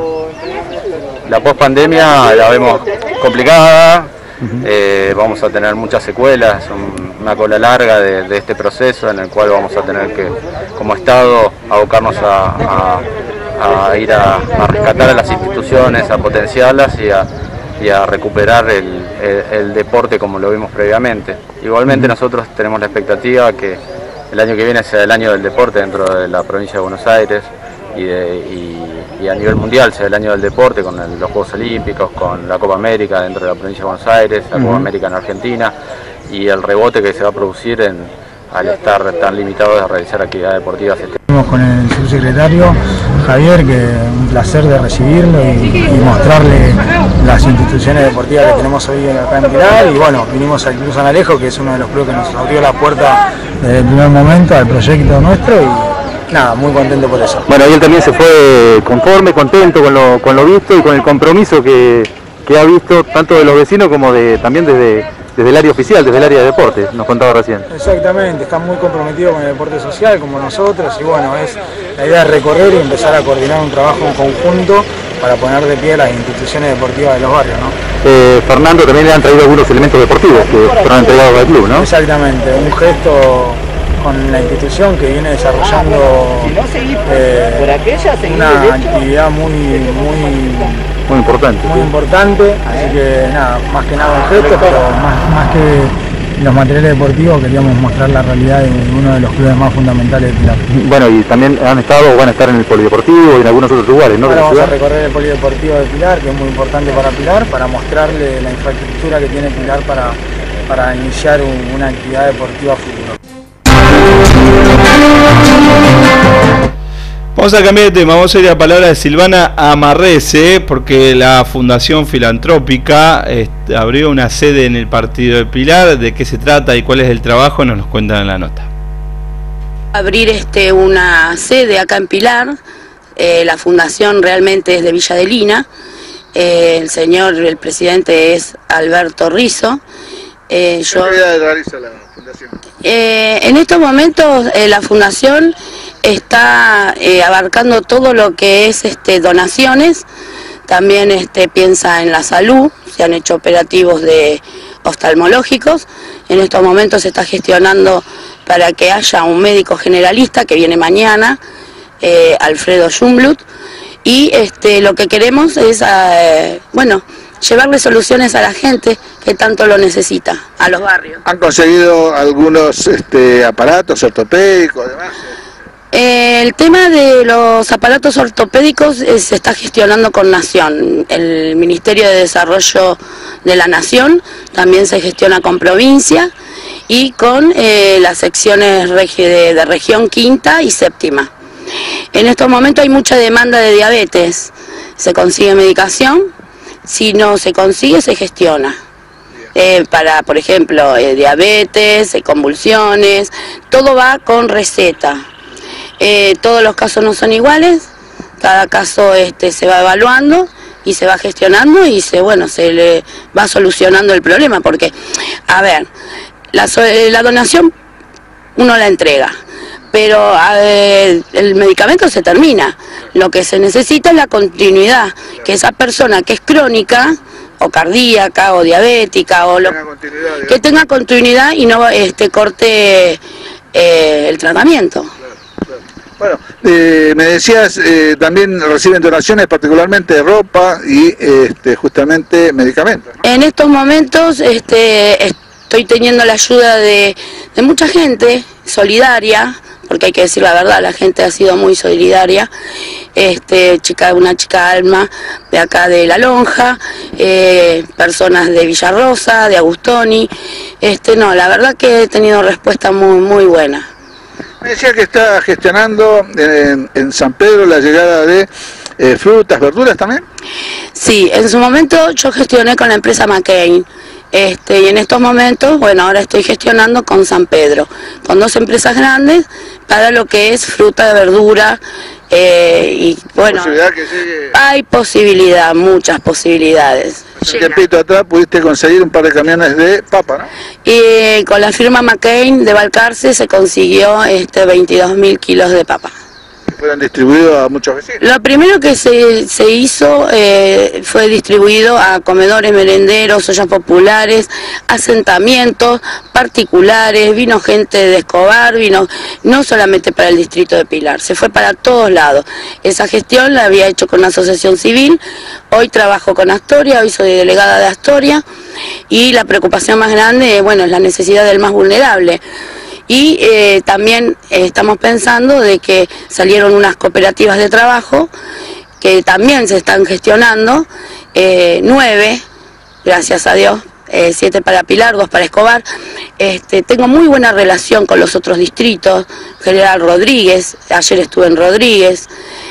La post-pandemia la vemos complicada, uh-huh. eh, vamos a tener muchas secuelas, un, una cola larga de, de este proceso en el cual vamos a tener que, como Estado, abocarnos a, a, a ir a, a rescatar a las instituciones, a potenciarlas y a y a recuperar el, el, el deporte como lo vimos previamente. Igualmente nosotros tenemos la expectativa que el año que viene sea el año del deporte dentro de la provincia de Buenos Aires y, de, y, y a nivel mundial sea el año del deporte con el, los Juegos Olímpicos, con la Copa América dentro de la provincia de Buenos Aires, la uh-huh. Copa América en Argentina y el rebote que se va a producir en, al estar tan limitados a realizar actividades deportivas. Estamos con el subsecretario Javier, que un placer de recibirlo y, y mostrarle las instituciones deportivas que tenemos hoy acá en Pilar. Y bueno, vinimos al Club San Alejo, que es uno de los clubes que nos abrió la puerta desde el primer momento al proyecto nuestro y nada, muy contento por eso. Bueno, y él también se fue conforme, contento con lo, con lo visto y con el compromiso que, que ha visto tanto de los vecinos como de también desde... desde el área oficial, desde el área de deporte, nos contaba recién. Exactamente, está muy comprometido con el deporte social, como nosotros, y bueno, es la idea de recorrer y empezar a coordinar un trabajo en conjunto para poner de pie las instituciones deportivas de los barrios, ¿no? Eh, Fernando, también le han traído algunos elementos deportivos que fueron entregados al club, ¿no? Exactamente, un gesto con la institución que viene desarrollando eh, una actividad muy, muy, muy importante. Muy importante, así que nada, más que nada un gesto, pero más, más que los materiales deportivos queríamos mostrar la realidad de uno de los clubes más fundamentales de Pilar. Bueno, y también han estado o van a estar en el polideportivo y en algunos otros lugares, ¿no? Ahora vamos a recorrer el polideportivo de Pilar, que es muy importante para Pilar, para mostrarle la infraestructura que tiene Pilar para, para iniciar un, una actividad deportiva futura. Vamos a cambiar de tema, vamos a ir a la palabra de Silvana Amarrese, porque la Fundación Filantrópica este, abrió una sede en el partido de Pilar. ¿De qué se trata y cuál es el trabajo? Nos lo cuentan en la nota. Abrir este, una sede acá en Pilar, eh, la fundación realmente es de Villa de Lina, eh, el señor, el presidente es Alberto Rizzo. Eh, yo, ¿Qué actividades realiza la fundación? Eh, en estos momentos eh, la fundación está eh, abarcando todo lo que es este, donaciones, también este, piensa en la salud, se han hecho operativos de oftalmológicos, en estos momentos se está gestionando para que haya un médico generalista que viene mañana, eh, Alfredo Jumblut, y este, lo que queremos es, eh, bueno, llevarle soluciones a la gente que tanto lo necesita, a los barrios. ¿Han conseguido algunos este, aparatos ortopédicos además? Eh, el tema de los aparatos ortopédicos eh, se está gestionando con Nación. El Ministerio de Desarrollo de la Nación también se gestiona con provincia y con eh, las secciones de, de región quinta y séptima. En estos momentos hay mucha demanda de diabetes, se consigue medicación, si no se consigue se gestiona. Eh, para, por ejemplo, eh, diabetes, eh, convulsiones, todo va con receta. Eh, todos los casos no son iguales, cada caso este, se va evaluando y se va gestionando y se, bueno, se le va solucionando el problema, porque, a ver, la, la donación uno la entrega, pero eh, el medicamento se termina, lo que se necesita es la continuidad, que esa persona que es crónica, o cardíaca o diabética o lo, que tenga continuidad y no este corte eh, el tratamiento. Bueno, eh, me decías, eh, también reciben donaciones particularmente de ropa y este, justamente medicamentos, ¿no? En estos momentos este, estoy teniendo la ayuda de, de mucha gente solidaria, porque hay que decir la verdad, la gente ha sido muy solidaria. Este, chica, una chica Alma de acá de La Lonja, eh, personas de Villarrosa, de Agustoni. Este, no, la verdad que he tenido respuesta muy, muy buena. Me decía que está gestionando en, en San Pedro la llegada de eh, frutas, verduras también. Sí, en su momento yo gestioné con la empresa McCain. Este, y en estos momentos, bueno, ahora estoy gestionando con San Pedro, con dos empresas grandes para lo que es fruta, verdura, eh, y bueno, ¿Posibilidad que llegue? Hay posibilidad, muchas posibilidades. Un tiempito atrás pudiste conseguir un par de camiones de papa, ¿no? Y con la firma McCain de Balcarce se consiguió este veintidós mil kilos de papa. Fueron distribuidos a muchos vecinos. Lo primero que se, se hizo eh, fue distribuido a comedores, merenderos, ollas populares, asentamientos particulares, vino gente de Escobar, vino no solamente para el distrito de Pilar, se fue para todos lados. Esa gestión la había hecho con la asociación civil, hoy trabajo con Astoria, hoy soy delegada de Astoria y la preocupación más grande, bueno, es la necesidad del más vulnerable. Y eh, también eh, estamos pensando de que salieron unas cooperativas de trabajo que también se están gestionando, eh, nueve, gracias a Dios, eh, siete para Pilar, dos para Escobar. Este, tengo muy buena relación con los otros distritos, General Rodríguez, ayer estuve en Rodríguez,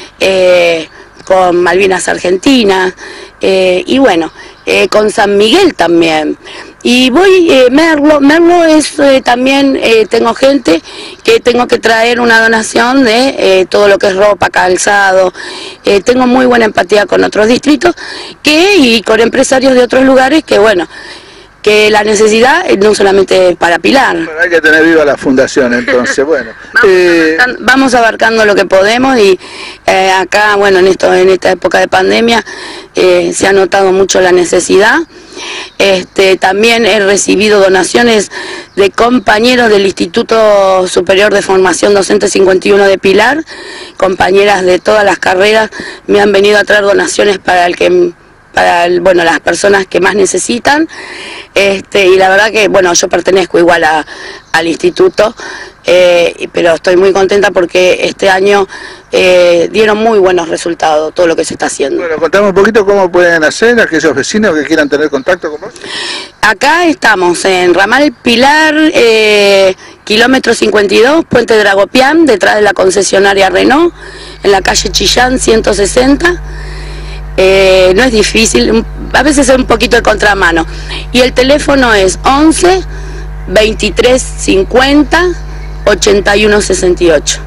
eh, con Malvinas Argentinas, eh, y bueno, eh, con San Miguel también. Y voy, eh, Merlo, Merlo es eh, también, eh, tengo gente que tengo que traer una donación de eh, todo lo que es ropa, calzado. Eh, tengo muy buena empatía con otros distritos que y con empresarios de otros lugares que, bueno, que la necesidad es no solamente para Pilar. Pero hay que tener viva la fundación, entonces, bueno. Vamos, eh... abarcando, vamos abarcando lo que podemos y eh, acá, bueno, en esto, en esta época de pandemia eh, se ha notado mucho la necesidad. Este, también he recibido donaciones de compañeros del Instituto Superior de Formación Docente cincuenta y uno de Pilar, compañeras de todas las carreras me han venido a traer donaciones para el que para el, bueno, las personas que más necesitan, este, y la verdad que bueno, yo pertenezco igual a, al instituto, eh, pero estoy muy contenta porque este año eh, dieron muy buenos resultados todo lo que se está haciendo. Bueno, contame un poquito cómo pueden hacer aquellos vecinos que quieran tener contacto con vos. Acá estamos en Ramal Pilar, eh, kilómetro cincuenta y dos, Puente Dragopián, detrás de la concesionaria Renault, en la calle Chillán ciento sesenta. Eh, no es difícil, a veces es un poquito de contramano. Y el teléfono es once, veintitrés cincuenta, ochenta y uno sesenta y ocho.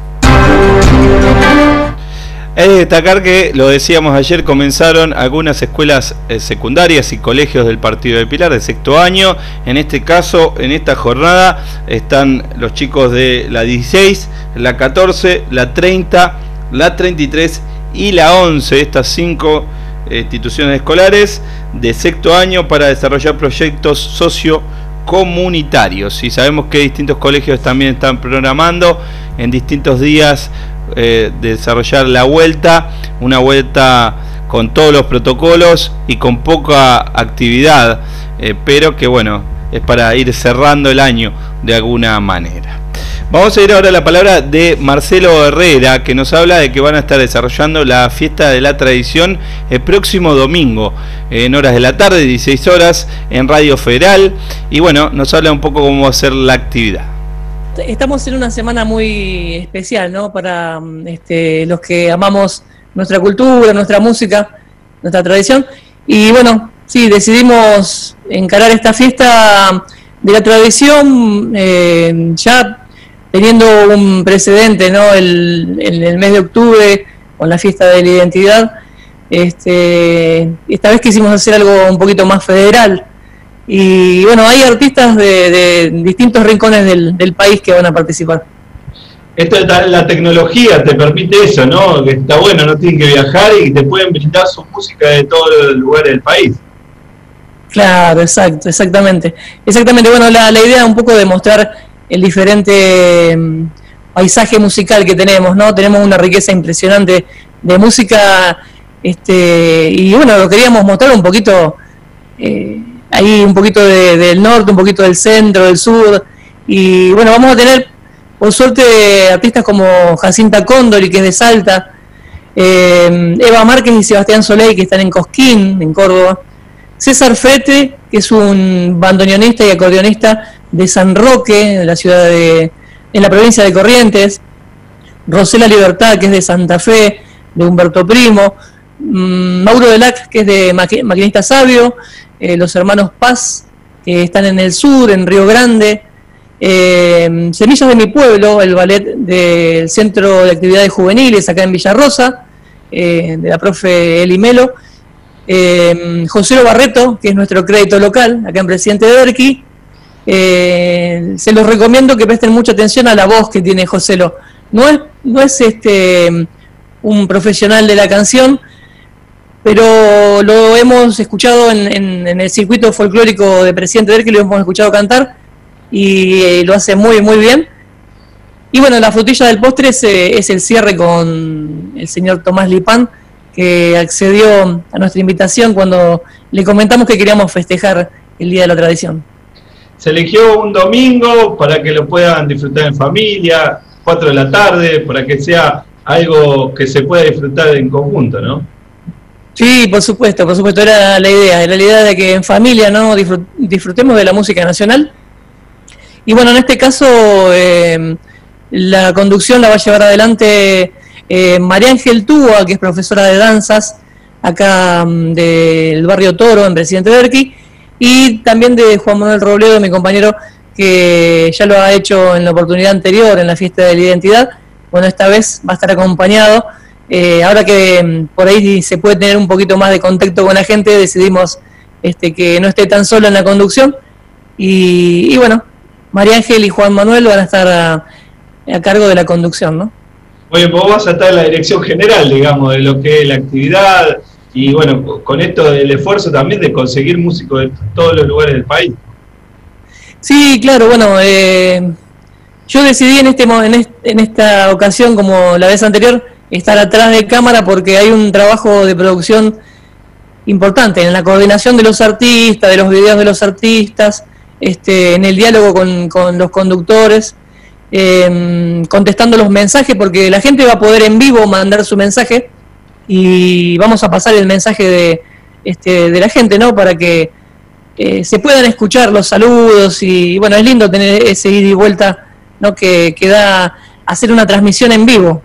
Es de destacar que, lo decíamos ayer, comenzaron algunas escuelas eh, secundarias y colegios del Partido de Pilar de sexto año. En este caso, en esta jornada, están los chicos de la dieciséis, la catorce, la treinta, la treinta y tres y la once, estas cinco eh, instituciones escolares de sexto año para desarrollar proyectos sociocomunitarios. Y sabemos que distintos colegios también están programando en distintos días eh, de desarrollar la vuelta, una vuelta con todos los protocolos y con poca actividad, eh, pero que bueno, es para ir cerrando el año de alguna manera. Vamos a ir ahora a la palabra de Marcelo Herrera, que nos habla de que van a estar desarrollando la fiesta de la tradición el próximo domingo, en horas de la tarde, dieciséis horas, en Radio Federal. Y bueno, nos habla un poco cómo va a ser la actividad. Estamos en una semana muy especial, ¿no? Para este, los que amamos nuestra cultura, nuestra música, nuestra tradición. Y bueno, sí, decidimos encarar esta fiesta de la tradición eh, ya teniendo un precedente, ¿no? El, en el mes de octubre, con la fiesta de la identidad. Este, esta vez quisimos hacer algo un poquito más federal. Y bueno, hay artistas de, de distintos rincones del, del país que van a participar. Esto de la tecnología te permite eso, ¿no? Que está bueno, no tienen que viajar y te pueden brindar su música de todos los lugares del país. Claro, exacto, exactamente. Exactamente, bueno, la, la idea es un poco de mostrar el diferente um, paisaje musical que tenemos, ¿no? Tenemos una riqueza impresionante de música, este, y bueno, lo queríamos mostrar un poquito, eh, ahí un poquito de, del norte, un poquito del centro, del sur, y bueno, vamos a tener, por suerte, artistas como Jacinta Cóndori, que es de Salta, eh, Eva Márquez y Sebastián Soleil, que están en Cosquín, en Córdoba, César Fete, que es un bandoneonista y acordeonista de San Roque, de la ciudad de, en la provincia de Corrientes, Rosela Libertad, que es de Santa Fe, de Humberto Primo, mmm, Mauro Delac, que es de Maqui- Maquinista Sabio, eh, los hermanos Paz, que están en el sur, en Río Grande, eh, Semillas de mi Pueblo, el ballet del Centro de Actividades Juveniles acá en Villarrosa, eh, de la profe Eli Melo, eh, José Barreto, que es nuestro crédito local, acá en Presidente de Derqui. Eh, se los recomiendo que presten mucha atención a la voz que tiene Joselo. No es, no es este un profesional de la canción, pero lo hemos escuchado en, en, en el circuito folclórico de Presidente de Derqui, lo hemos escuchado cantar y eh, lo hace muy muy bien. Y bueno, la frutilla del postre es, eh, es el cierre con el señor Tomás Lipán, que accedió a nuestra invitación cuando le comentamos que queríamos festejar el Día de la Tradición. Se eligió un domingo para que lo puedan disfrutar en familia, cuatro de la tarde, para que sea algo que se pueda disfrutar en conjunto, ¿no? Sí, por supuesto, por supuesto, era la idea, era la idea de que en familia, ¿no?, disfrutemos de la música nacional. Y bueno, en este caso, eh, la conducción la va a llevar adelante eh, María Ángel Túa, que es profesora de danzas acá um, del barrio Toro, en Presidente Derqui, y también de Juan Manuel Robledo, mi compañero, que ya lo ha hecho en la oportunidad anterior, en la fiesta de la identidad. Bueno, esta vez va a estar acompañado. Eh, ahora que um, por ahí se puede tener un poquito más de contacto con la gente, decidimos este, que no esté tan solo en la conducción. Y, y bueno, María Ángel y Juan Manuel van a estar a, a cargo de la conducción, ¿no? Oye, vos vas a estar en la dirección general, digamos, de lo que es la actividad, y bueno, con esto del esfuerzo también de conseguir músicos de todos los lugares del país. Sí, claro, bueno, eh, yo decidí en, este, en, este, en esta ocasión, como la vez anterior, estar atrás de cámara porque hay un trabajo de producción importante en la coordinación de los artistas, de los videos de los artistas, este, en el diálogo con, con los conductores, eh, contestando los mensajes, porque la gente va a poder en vivo mandar su mensaje y vamos a pasar el mensaje de, este, de la gente, ¿no?, para que eh, se puedan escuchar los saludos. Y bueno, es lindo tener ese ida y vuelta, ¿no?, que, que da hacer una transmisión en vivo.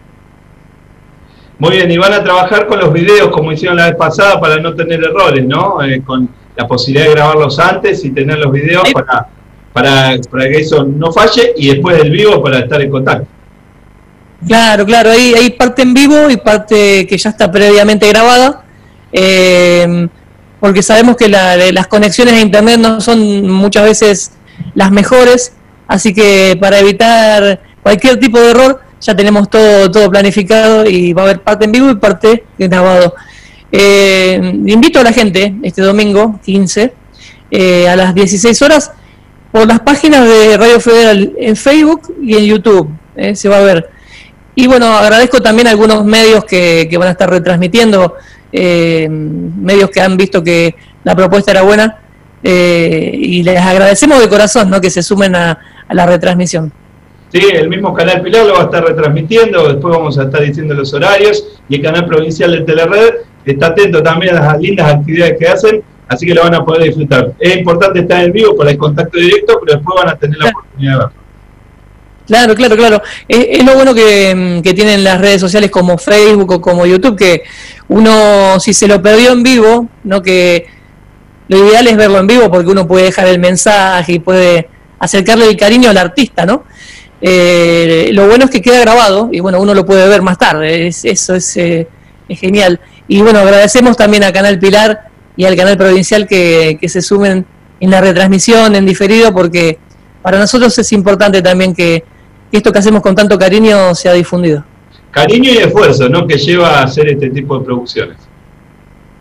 Muy bien, y van a trabajar con los videos como hicieron la vez pasada para no tener errores, ¿no? Eh, con la posibilidad de grabarlos antes y tener los videos para, para, para que eso no falle, y después del vivo para estar en contacto. Claro, claro, hay, hay parte en vivo y parte que ya está previamente grabada, eh, porque sabemos que la, las conexiones a internet no son muchas veces las mejores, así que para evitar cualquier tipo de error ya tenemos todo todo planificado y va a haber parte en vivo y parte grabado. Eh, invito a la gente este domingo quince eh, a las dieciséis horas por las páginas de Radio Federal en Facebook y en YouTube, eh, se va a ver. Y bueno, agradezco también a algunos medios que, que van a estar retransmitiendo, eh, medios que han visto que la propuesta era buena, eh, y les agradecemos de corazón, ¿no?, que se sumen a, a la retransmisión. Sí, el mismo Canal Pilar lo va a estar retransmitiendo, después vamos a estar diciendo los horarios, y el Canal Provincial de Telered está atento también a las lindas actividades que hacen, así que lo van a poder disfrutar. Es importante estar en vivo para el contacto directo, pero después van a tener la oportunidad de verlo. Claro, claro, claro. Es, es lo bueno que, que tienen las redes sociales como Facebook o como YouTube, que uno, si se lo perdió en vivo, no, que lo ideal es verlo en vivo porque uno puede dejar el mensaje y puede acercarle el cariño al artista, ¿no? Eh, lo bueno es que queda grabado y bueno, uno lo puede ver más tarde, es, eso es, eh, es genial. Y bueno, agradecemos también a Canal Pilar y al Canal Provincial que, que se sumen en la retransmisión, en diferido, porque para nosotros es importante también que, que esto que hacemos con tanto cariño sea difundido. Cariño y esfuerzo, ¿no?, que lleva a hacer este tipo de producciones.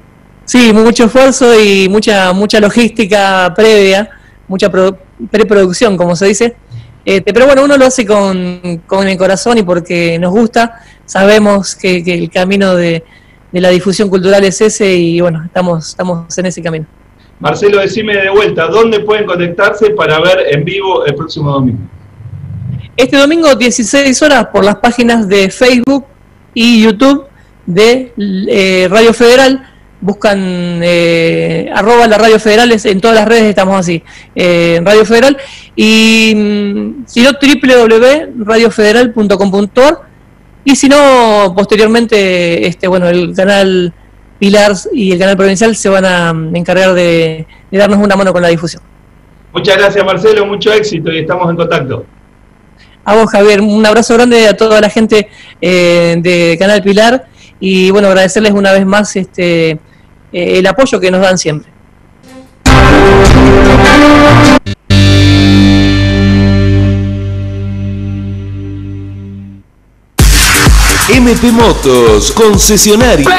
Sí, mucho esfuerzo y mucha mucha logística previa, mucha pro, preproducción, como se dice. Este, pero bueno, uno lo hace con, con el corazón y porque nos gusta. Sabemos que, que el camino de, de la difusión cultural es ese y bueno, estamos, estamos en ese camino. Marcelo, decime de vuelta, ¿dónde pueden conectarse para ver en vivo el próximo domingo? Este domingo, dieciséis horas, por las páginas de Facebook y YouTube de eh, Radio Federal. Buscan eh, arroba la Radio Federal, en todas las redes estamos así, eh, Radio Federal. Y mm, si no, doble u doble u doble u punto radio federal punto com punto a r. Y si no, posteriormente, este bueno, el canal Pilar y el canal provincial se van a encargar de, de darnos una mano con la difusión. Muchas gracias, Marcelo, mucho éxito y estamos en contacto. A vos, Javier, un abrazo grande a toda la gente eh, de Canal Pilar y bueno, agradecerles una vez más este eh, el apoyo que nos dan siempre. M P Motos, concesionario.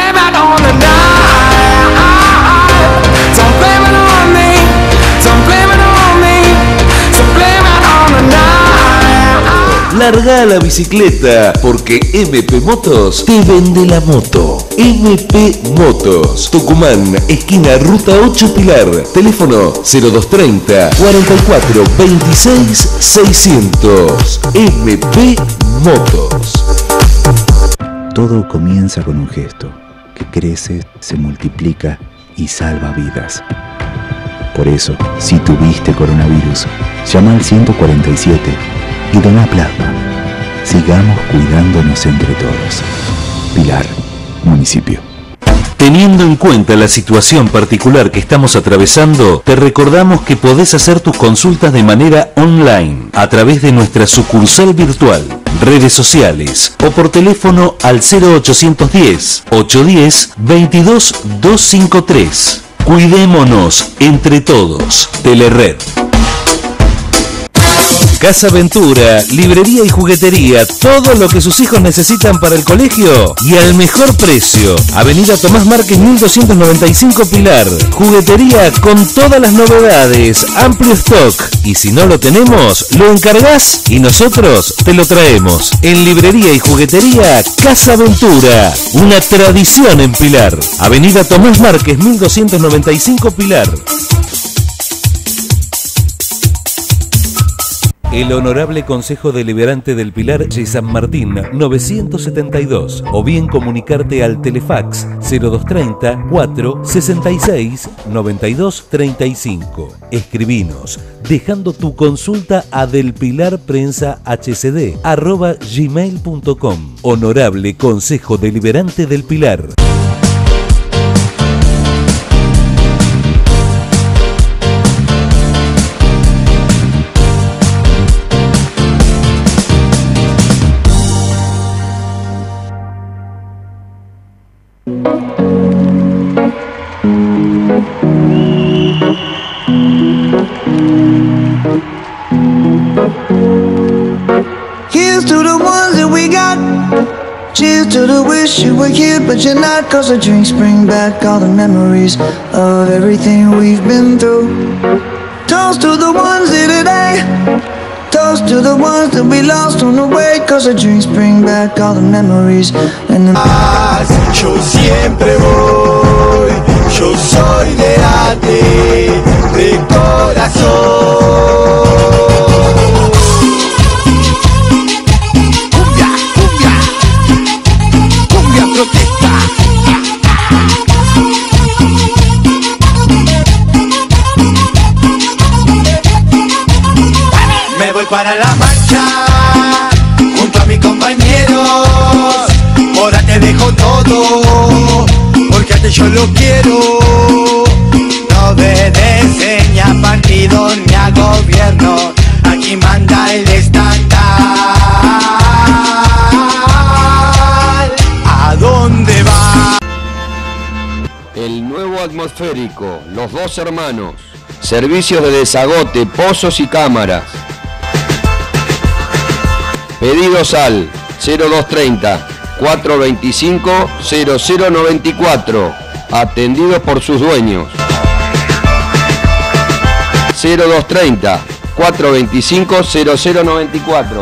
Larga la bicicleta, porque M P Motos te vende la moto. M P Motos, Tucumán, esquina Ruta ocho Pilar. Teléfono cero dos treinta, cuarenta y cuatro, veintiséis, seiscientos. M P Motos. Todo comienza con un gesto que crece, se multiplica y salva vidas. Por eso, si tuviste coronavirus, llama al ciento cuarenta y siete y dona plasma. Sigamos cuidándonos entre todos. Pilar, municipio. Teniendo en cuenta la situación particular que estamos atravesando, te recordamos que podés hacer tus consultas de manera online a través de nuestra sucursal virtual, redes sociales o por teléfono al cero ochocientos diez, ochocientos diez, veintidós doscientos cincuenta y tres. Cuidémonos entre todos. Telered. Casa Ventura, librería y juguetería, todo lo que sus hijos necesitan para el colegio y al mejor precio. Avenida Tomás Márquez mil doscientos noventa y cinco Pilar. Juguetería con todas las novedades, amplio stock. Y si no lo tenemos, lo encargás y nosotros te lo traemos. En librería y juguetería, Casa Ventura, una tradición en Pilar. Avenida Tomás Márquez mil doscientos noventa y cinco Pilar. El Honorable Consejo Deliberante del Pilar de San Martín novecientos setenta y dos o bien comunicarte al Telefax cero dos treinta, cuatro sesenta y seis, noventa y dos treinta y cinco. Escribinos dejando tu consulta a delpilarprensahcd arroba gmail punto com. Honorable Consejo Deliberante del Pilar. Here's to the ones that we got. Cheers to the wish you were here, but you're not. Cause the drinks bring back all the memories of everything we've been through. Toast to the ones here today. Toast to the ones that we lost on the way. Cause the drinks bring back all the memories. And the... Yo siempre voy, yo soy de arte, de corazón. Cumbia, cumbia, cumbia protesta. Me voy para la marcha, junto a mis compañeros. Ahora te dejo todo, porque antes yo lo quiero. No obedece ni a partido ni a gobierno, aquí manda el estándar. ¿A dónde va? El nuevo atmosférico, Los Dos Hermanos. Servicios de desagote, pozos y cámaras. Pedidos al cero dos treinta, cuatrocientos veinticinco, cero cero noventa y cuatro atendidos por sus dueños. cero dos treinta, cuatrocientos veinticinco, cero cero noventa y cuatro.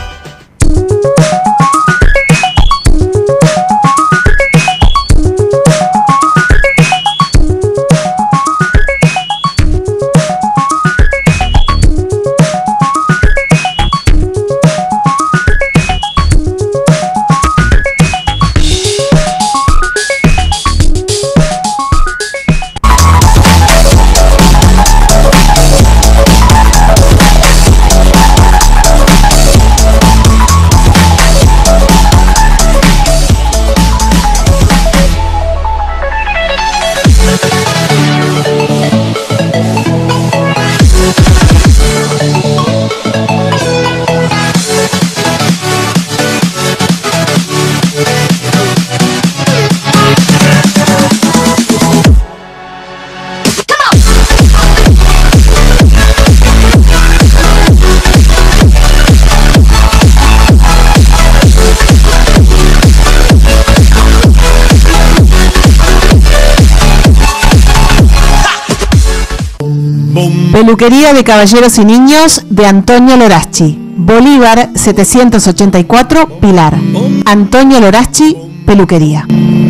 Peluquería de caballeros y niños de Antonio Lorachi, Bolívar setecientos ochenta y cuatro, Pilar. Antonio Lorachi, peluquería.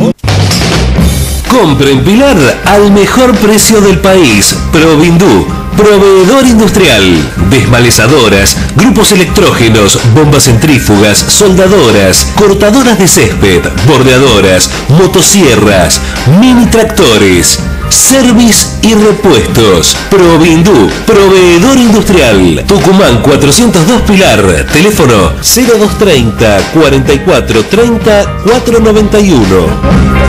Compra en Pilar al mejor precio del país. Provindú, proveedor industrial. Desmalezadoras, grupos electrógenos, bombas centrífugas, soldadoras, cortadoras de césped, bordeadoras, motosierras, mini tractores. Service y repuestos. Provindú, proveedor industrial. Tucumán cuatrocientos dos Pilar. Teléfono cero dos treinta, cuarenta y cuatro treinta, cuatrocientos noventa y uno.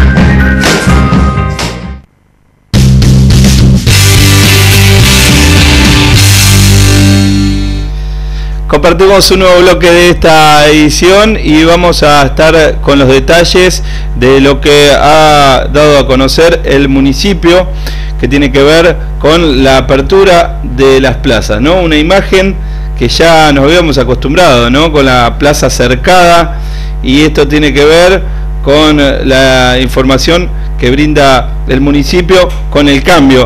Compartimos un nuevo bloque de esta edición y vamos a estar con los detalles de lo que ha dado a conocer el municipio, que tiene que ver con la apertura de las plazas, ¿no? Una imagen que ya nos habíamos acostumbrado, ¿no? Con la plaza cercada, y esto tiene que ver con la información que brinda el municipio con el cambio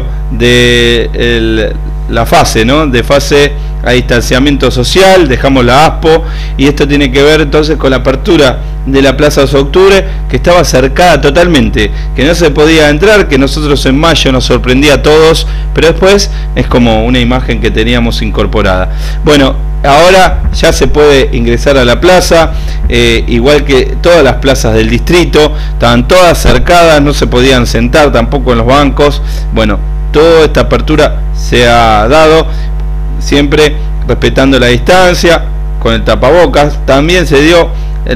de el, la fase, ¿no? De fase a distanciamiento social, dejamos la ASPO, y esto tiene que ver entonces con la apertura de la Plaza dos de Octubre, que estaba cercada totalmente, que no se podía entrar, que nosotros en mayo nos sorprendía a todos, pero después es como una imagen que teníamos incorporada. Bueno, ahora ya se puede ingresar a la plaza, eh, igual que todas las plazas del distrito, estaban todas cercadas, no se podían sentar tampoco en los bancos. Bueno, toda esta apertura se ha dado, siempre respetando la distancia, con el tapabocas. También se dio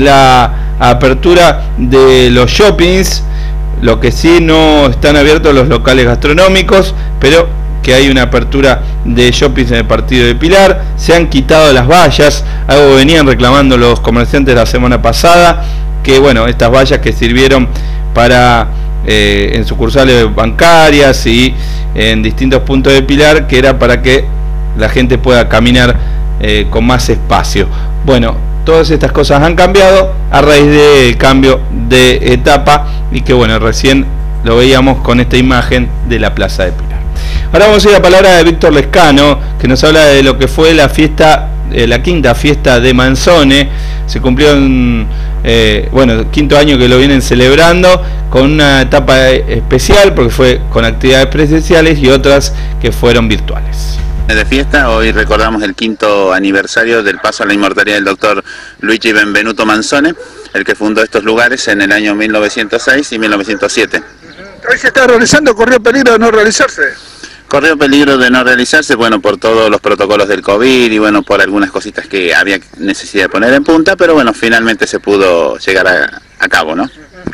la apertura de los shoppings, lo que sí no están abiertos los locales gastronómicos, pero que hay una apertura de shoppings en el partido de Pilar. Se han quitado las vallas, algo venían reclamando los comerciantes la semana pasada, que bueno, estas vallas que sirvieron para eh, en sucursales bancarias y en distintos puntos de Pilar, que era para que la gente pueda caminar eh, con más espacio. Bueno, todas estas cosas han cambiado a raíz del cambio de etapa, y que bueno, recién lo veíamos con esta imagen de la Plaza de Pilar. Ahora vamos a ir a la palabra de Víctor Lescano, que nos habla de lo que fue la fiesta, eh, la quinta fiesta de Manzone. Se cumplió en, eh, bueno, quinto año que lo vienen celebrando, con una etapa especial porque fue con actividades presenciales y otras que fueron virtuales. De fiesta, hoy recordamos el quinto aniversario del paso a la inmortalidad del doctor Luigi Benvenuto Manzone, el que fundó estos lugares en el año mil novecientos seis y mil novecientos siete. Hoy se está realizando, ¿corrió peligro de no realizarse? Corrió peligro de no realizarse, bueno, por todos los protocolos del COVID y bueno, por algunas cositas que había necesidad de poner en punta, pero bueno, finalmente se pudo llegar a, a cabo, ¿no?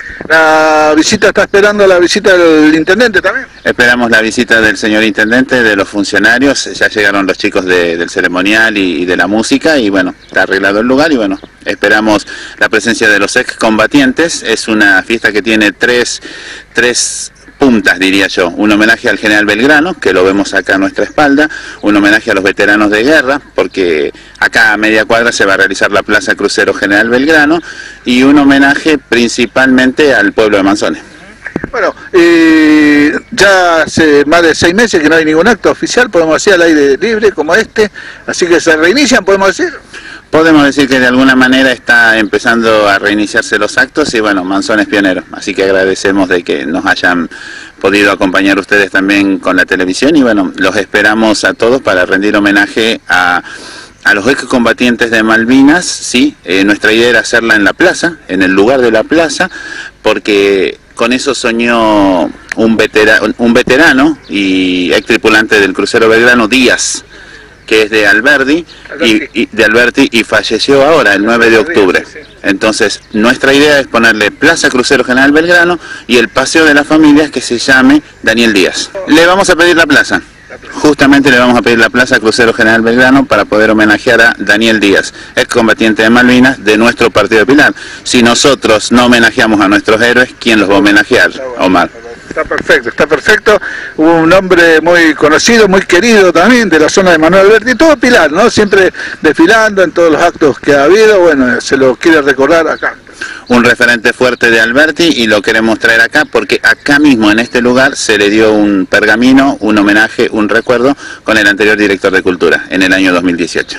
La visita, está esperando la visita del intendente también. Esperamos la visita del señor intendente, de los funcionarios, ya llegaron los chicos de, del ceremonial y, y de la música, y bueno, está arreglado el lugar, y bueno, esperamos la presencia de los excombatientes. Es una fiesta que tiene tres, tres puntas, diría yo. Un homenaje al general Belgrano, que lo vemos acá a nuestra espalda, un homenaje a los veteranos de guerra, porque acá a media cuadra se va a realizar la Plaza Crucero General Belgrano, y un homenaje principalmente al pueblo de Manzone. Bueno, eh, ya hace más de seis meses que no hay ningún acto oficial, podemos decir, al aire libre como este, así que se reinician, podemos decir. Podemos decir que de alguna manera está empezando a reiniciarse los actos y bueno, Manzón es pionero, así que agradecemos de que nos hayan podido acompañar ustedes también con la televisión y bueno, los esperamos a todos para rendir homenaje a, a los excombatientes de Malvinas, sí, eh, nuestra idea era hacerla en la plaza, en el lugar de la plaza, porque con eso soñó un veterano, un veterano y ex tripulante del crucero Belgrano, Díaz, que es de Alberti, y, y, de Alberti y falleció ahora, el nueve de octubre. Entonces, nuestra idea es ponerle Plaza Crucero General Belgrano y el Paseo de las Familias que se llame Daniel Díaz. Le vamos a pedir la plaza. Justamente le vamos a pedir la Plaza Crucero General Belgrano para poder homenajear a Daniel Díaz, excombatiente de Malvinas de nuestro partido de Pilar. Si nosotros no homenajeamos a nuestros héroes, ¿quién los va a homenajear, Omar? Está perfecto, está perfecto. Un hombre muy conocido, muy querido también de la zona de Manuel Alberti, y todo Pilar, ¿no? Siempre desfilando en todos los actos que ha habido, bueno, se lo quiere recordar acá. Un referente fuerte de Alberti y lo queremos traer acá porque acá mismo en este lugar se le dio un pergamino, un homenaje, un recuerdo con el anterior director de Cultura en el año dos mil dieciocho.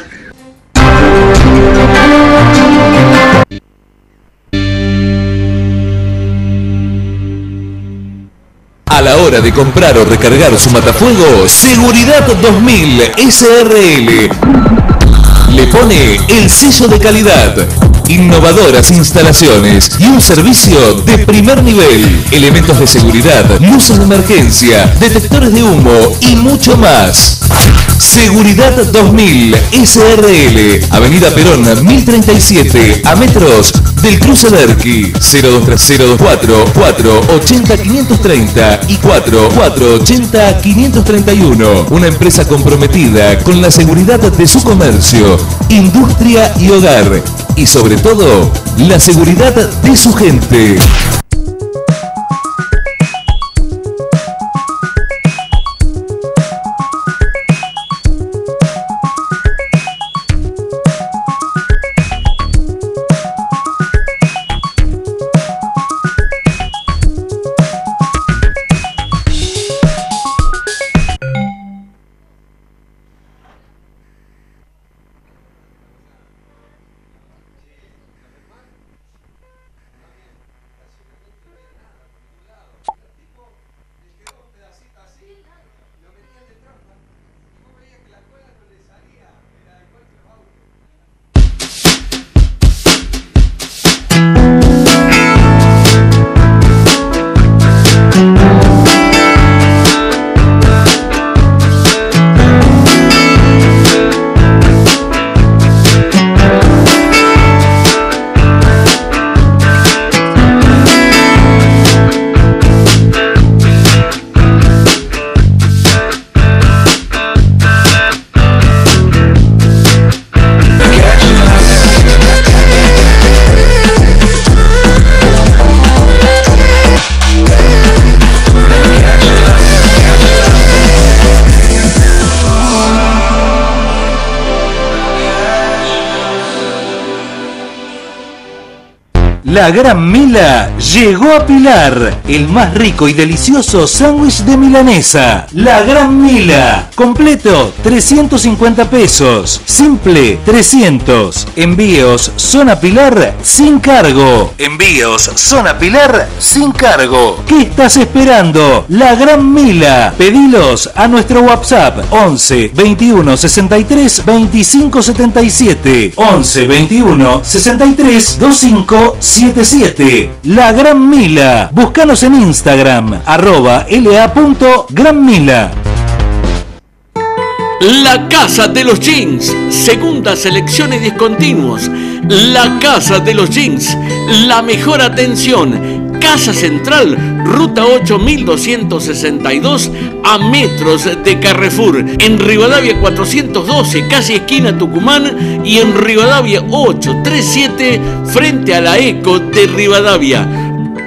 A la hora de comprar o recargar su matafuego, Seguridad dos mil S R L le pone el sello de calidad, innovadoras instalaciones y un servicio de primer nivel, elementos de seguridad, luces de emergencia, detectores de humo y mucho más. Seguridad dos mil S R L, Avenida Perón mil treinta y siete, a metros del cruce Derqui. Cero dos tres cero dos cuatro cuatro ochenta quinientos treinta y cuatro cuatro ochenta quinientos treinta y uno. Una empresa comprometida con la seguridad de su comercio, industria y hogar, y sobre todo la seguridad de su gente. La Gran Mila llegó a Pilar, el más rico y delicioso sándwich de milanesa. La Gran Mila, completo trescientos cincuenta pesos, simple trescientos. Envíos Zona Pilar sin cargo. Envíos Zona Pilar sin cargo. ¿Qué estás esperando? La Gran Mila. Pedilos a nuestro WhatsApp once veintiuno sesenta y tres veinticinco setenta y siete. once veintiuno sesenta y tres veinticinco setenta y siete. La Gran Mila. Búscanos en Instagram, arroba la.granmila. La Casa de los Jeans, segunda selección y discontinuos. La Casa de los Jeans, la mejor atención. Casa Central, ruta ocho mil doscientos sesenta y dos, a metros de Carrefour. En Rivadavia cuatrocientos doce, casi esquina Tucumán, y en Rivadavia ochocientos treinta y siete, frente a la Eco de Rivadavia.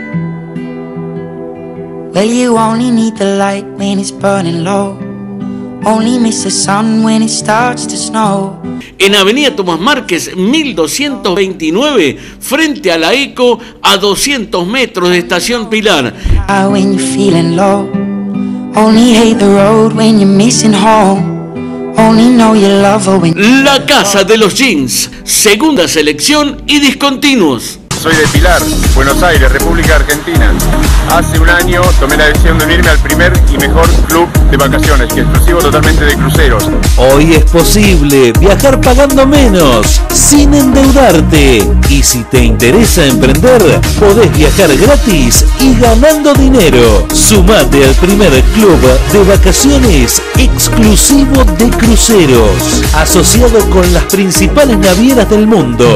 Well, you only need the light when it's burning low. only miss the sun when it starts to snow. En Avenida Tomás Márquez, mil doscientos veintinueve, frente a la ECO, a doscientos metros de Estación Pilar. When you're feeling low, only hate the road when you're missing home. Only know you love her when... La Casa de los Jeans, segunda selección y discontinuos. Soy de Pilar, Buenos Aires, República Argentina. Hace un año tomé la decisión de unirme al primer y mejor club de vacaciones, que es exclusivo totalmente de cruceros. Hoy es posible viajar pagando menos, sin endeudarte. Y si te interesa emprender, podés viajar gratis y ganando dinero. Sumate al primer club de vacaciones exclusivo de cruceros, asociado con las principales navieras del mundo.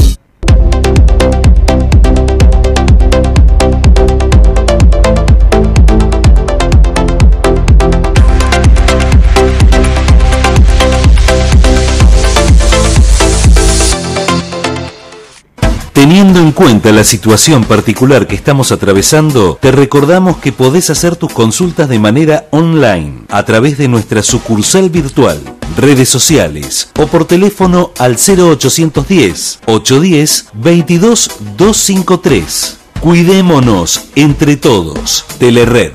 Teniendo en cuenta la situación particular que estamos atravesando, te recordamos que podés hacer tus consultas de manera online, a través de nuestra sucursal virtual, redes sociales o por teléfono al cero ochocientos diez, ochocientos diez, veintidós doscientos cincuenta y tres. Cuidémonos entre todos. Telered.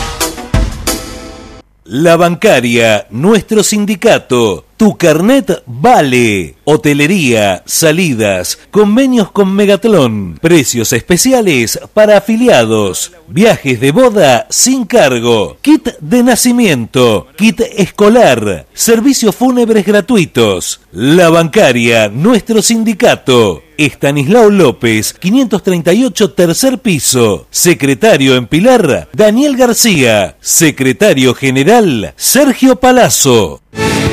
La Bancaria, nuestro sindicato. Tu carnet vale. Hotelería, salidas, convenios con Megatlón, precios especiales para afiliados, viajes de boda sin cargo, kit de nacimiento, kit escolar, servicios fúnebres gratuitos. La Bancaria, nuestro sindicato. Estanislao López, quinientos treinta y ocho, tercer piso. Secretario en Pilar, Daniel García. Secretario general, Sergio Palazzo.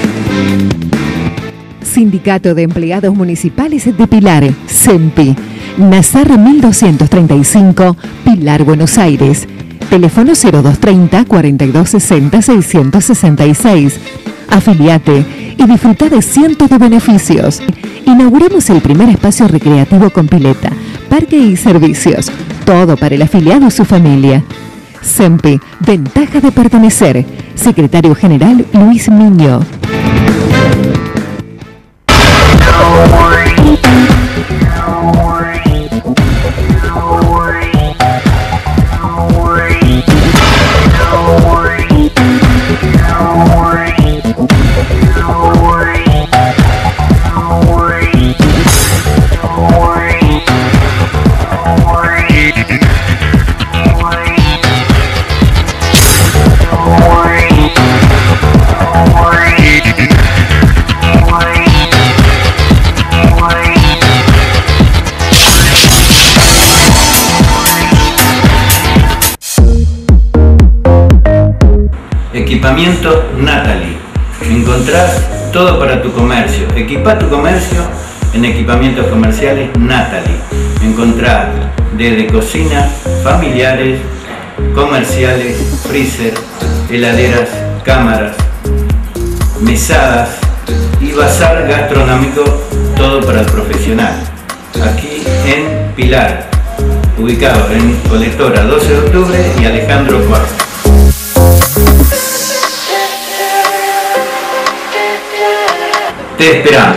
Sindicato de Empleados Municipales de Pilar, SEMPI. Nazar mil doscientos treinta y cinco, Pilar, Buenos Aires. Teléfono cero dos treinta, cuarenta y dos sesenta, seiscientos sesenta y seis. Afiliate y disfruta de cientos de beneficios. Inauguramos el primer espacio recreativo con pileta, parque y servicios. Todo para el afiliado y su familia. SEMPI, ventaja de pertenecer. Secretario General Luis Miño. Equipamiento Natalie. Encontrás todo para tu comercio. Equipá tu comercio en equipamientos comerciales Natalie. Encontrás desde cocinas familiares, comerciales, freezer, heladeras, cámaras, mesadas y bazar gastronómico, todo para el profesional. Aquí en Pilar, ubicado en Colectora doce de octubre y Alejandro cuarto. Te esperamos.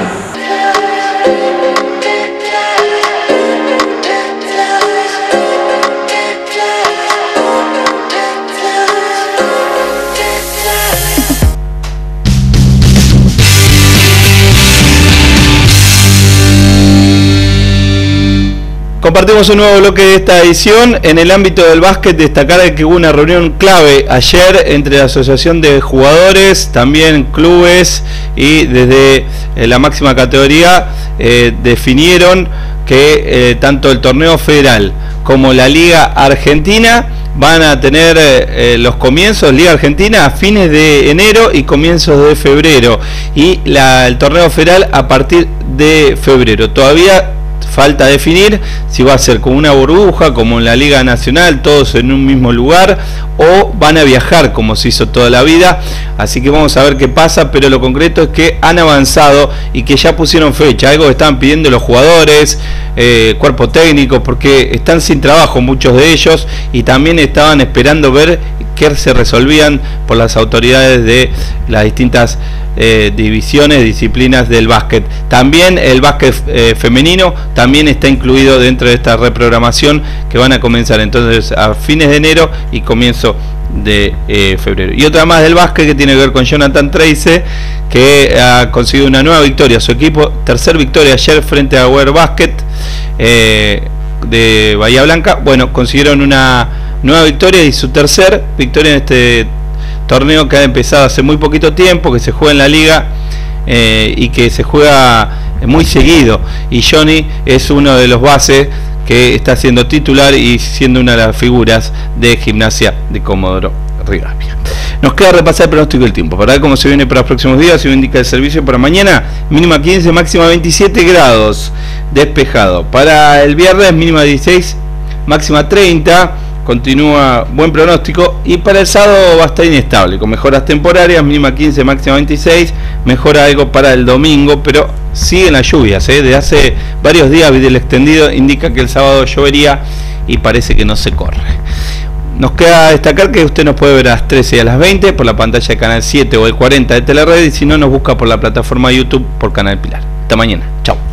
Compartimos un nuevo bloque de esta edición. En el ámbito del básquet, destacar que hubo una reunión clave ayer entre la Asociación de Jugadores, también clubes y desde eh, la máxima categoría eh, definieron que eh, tanto el torneo federal como la Liga Argentina van a tener eh, los comienzos, Liga Argentina a fines de enero y comienzos de febrero, y la, el torneo federal a partir de febrero. Todavía falta definir si va a ser como una burbuja, como en la Liga Nacional, todos en un mismo lugar, o van a viajar como se hizo toda la vida. Así que vamos a ver qué pasa, pero lo concreto es que han avanzado y que ya pusieron fecha, algo que estaban pidiendo los jugadores, eh, cuerpo técnico, porque están sin trabajo muchos de ellos, y también estaban esperando ver que se resolvían por las autoridades de las distintas eh, divisiones, disciplinas del básquet. También el básquet eh, femenino también está incluido dentro de esta reprogramación que van a comenzar entonces a fines de enero y comienzo de eh, febrero. Y otra más del básquet que tiene que ver con Jonathan Trace, que ha conseguido una nueva victoria. Su equipo, tercer victoria ayer frente a Weber Basket eh, de Bahía Blanca. Bueno, consiguieron una nueva victoria y su tercer victoria en este torneo que ha empezado hace muy poquito tiempo, que se juega en la liga eh, y que se juega muy seguido. Y Johnny es uno de los bases que está siendo titular y siendo una de las figuras de Gimnasia de Comodoro Rivadavia. Nos queda repasar el pronóstico del tiempo para ver cómo se viene para los próximos días. Se indica el servicio para mañana, mínima quince, máxima veintisiete grados, despejado. Para el viernes, mínima dieciséis, máxima treinta, continúa buen pronóstico. Y para el sábado va a estar inestable, con mejoras temporarias, mínima quince, máxima veintiséis, mejora algo para el domingo, pero siguen las lluvias, ¿eh? Desde hace varios días el extendido indica que el sábado llovería y parece que no se corre. Nos queda destacar que usted nos puede ver a las trece y a las veinte por la pantalla de Canal siete o el cuarenta de Telered, y si no nos busca por la plataforma de YouTube por Canal Pilar. Hasta mañana, chao.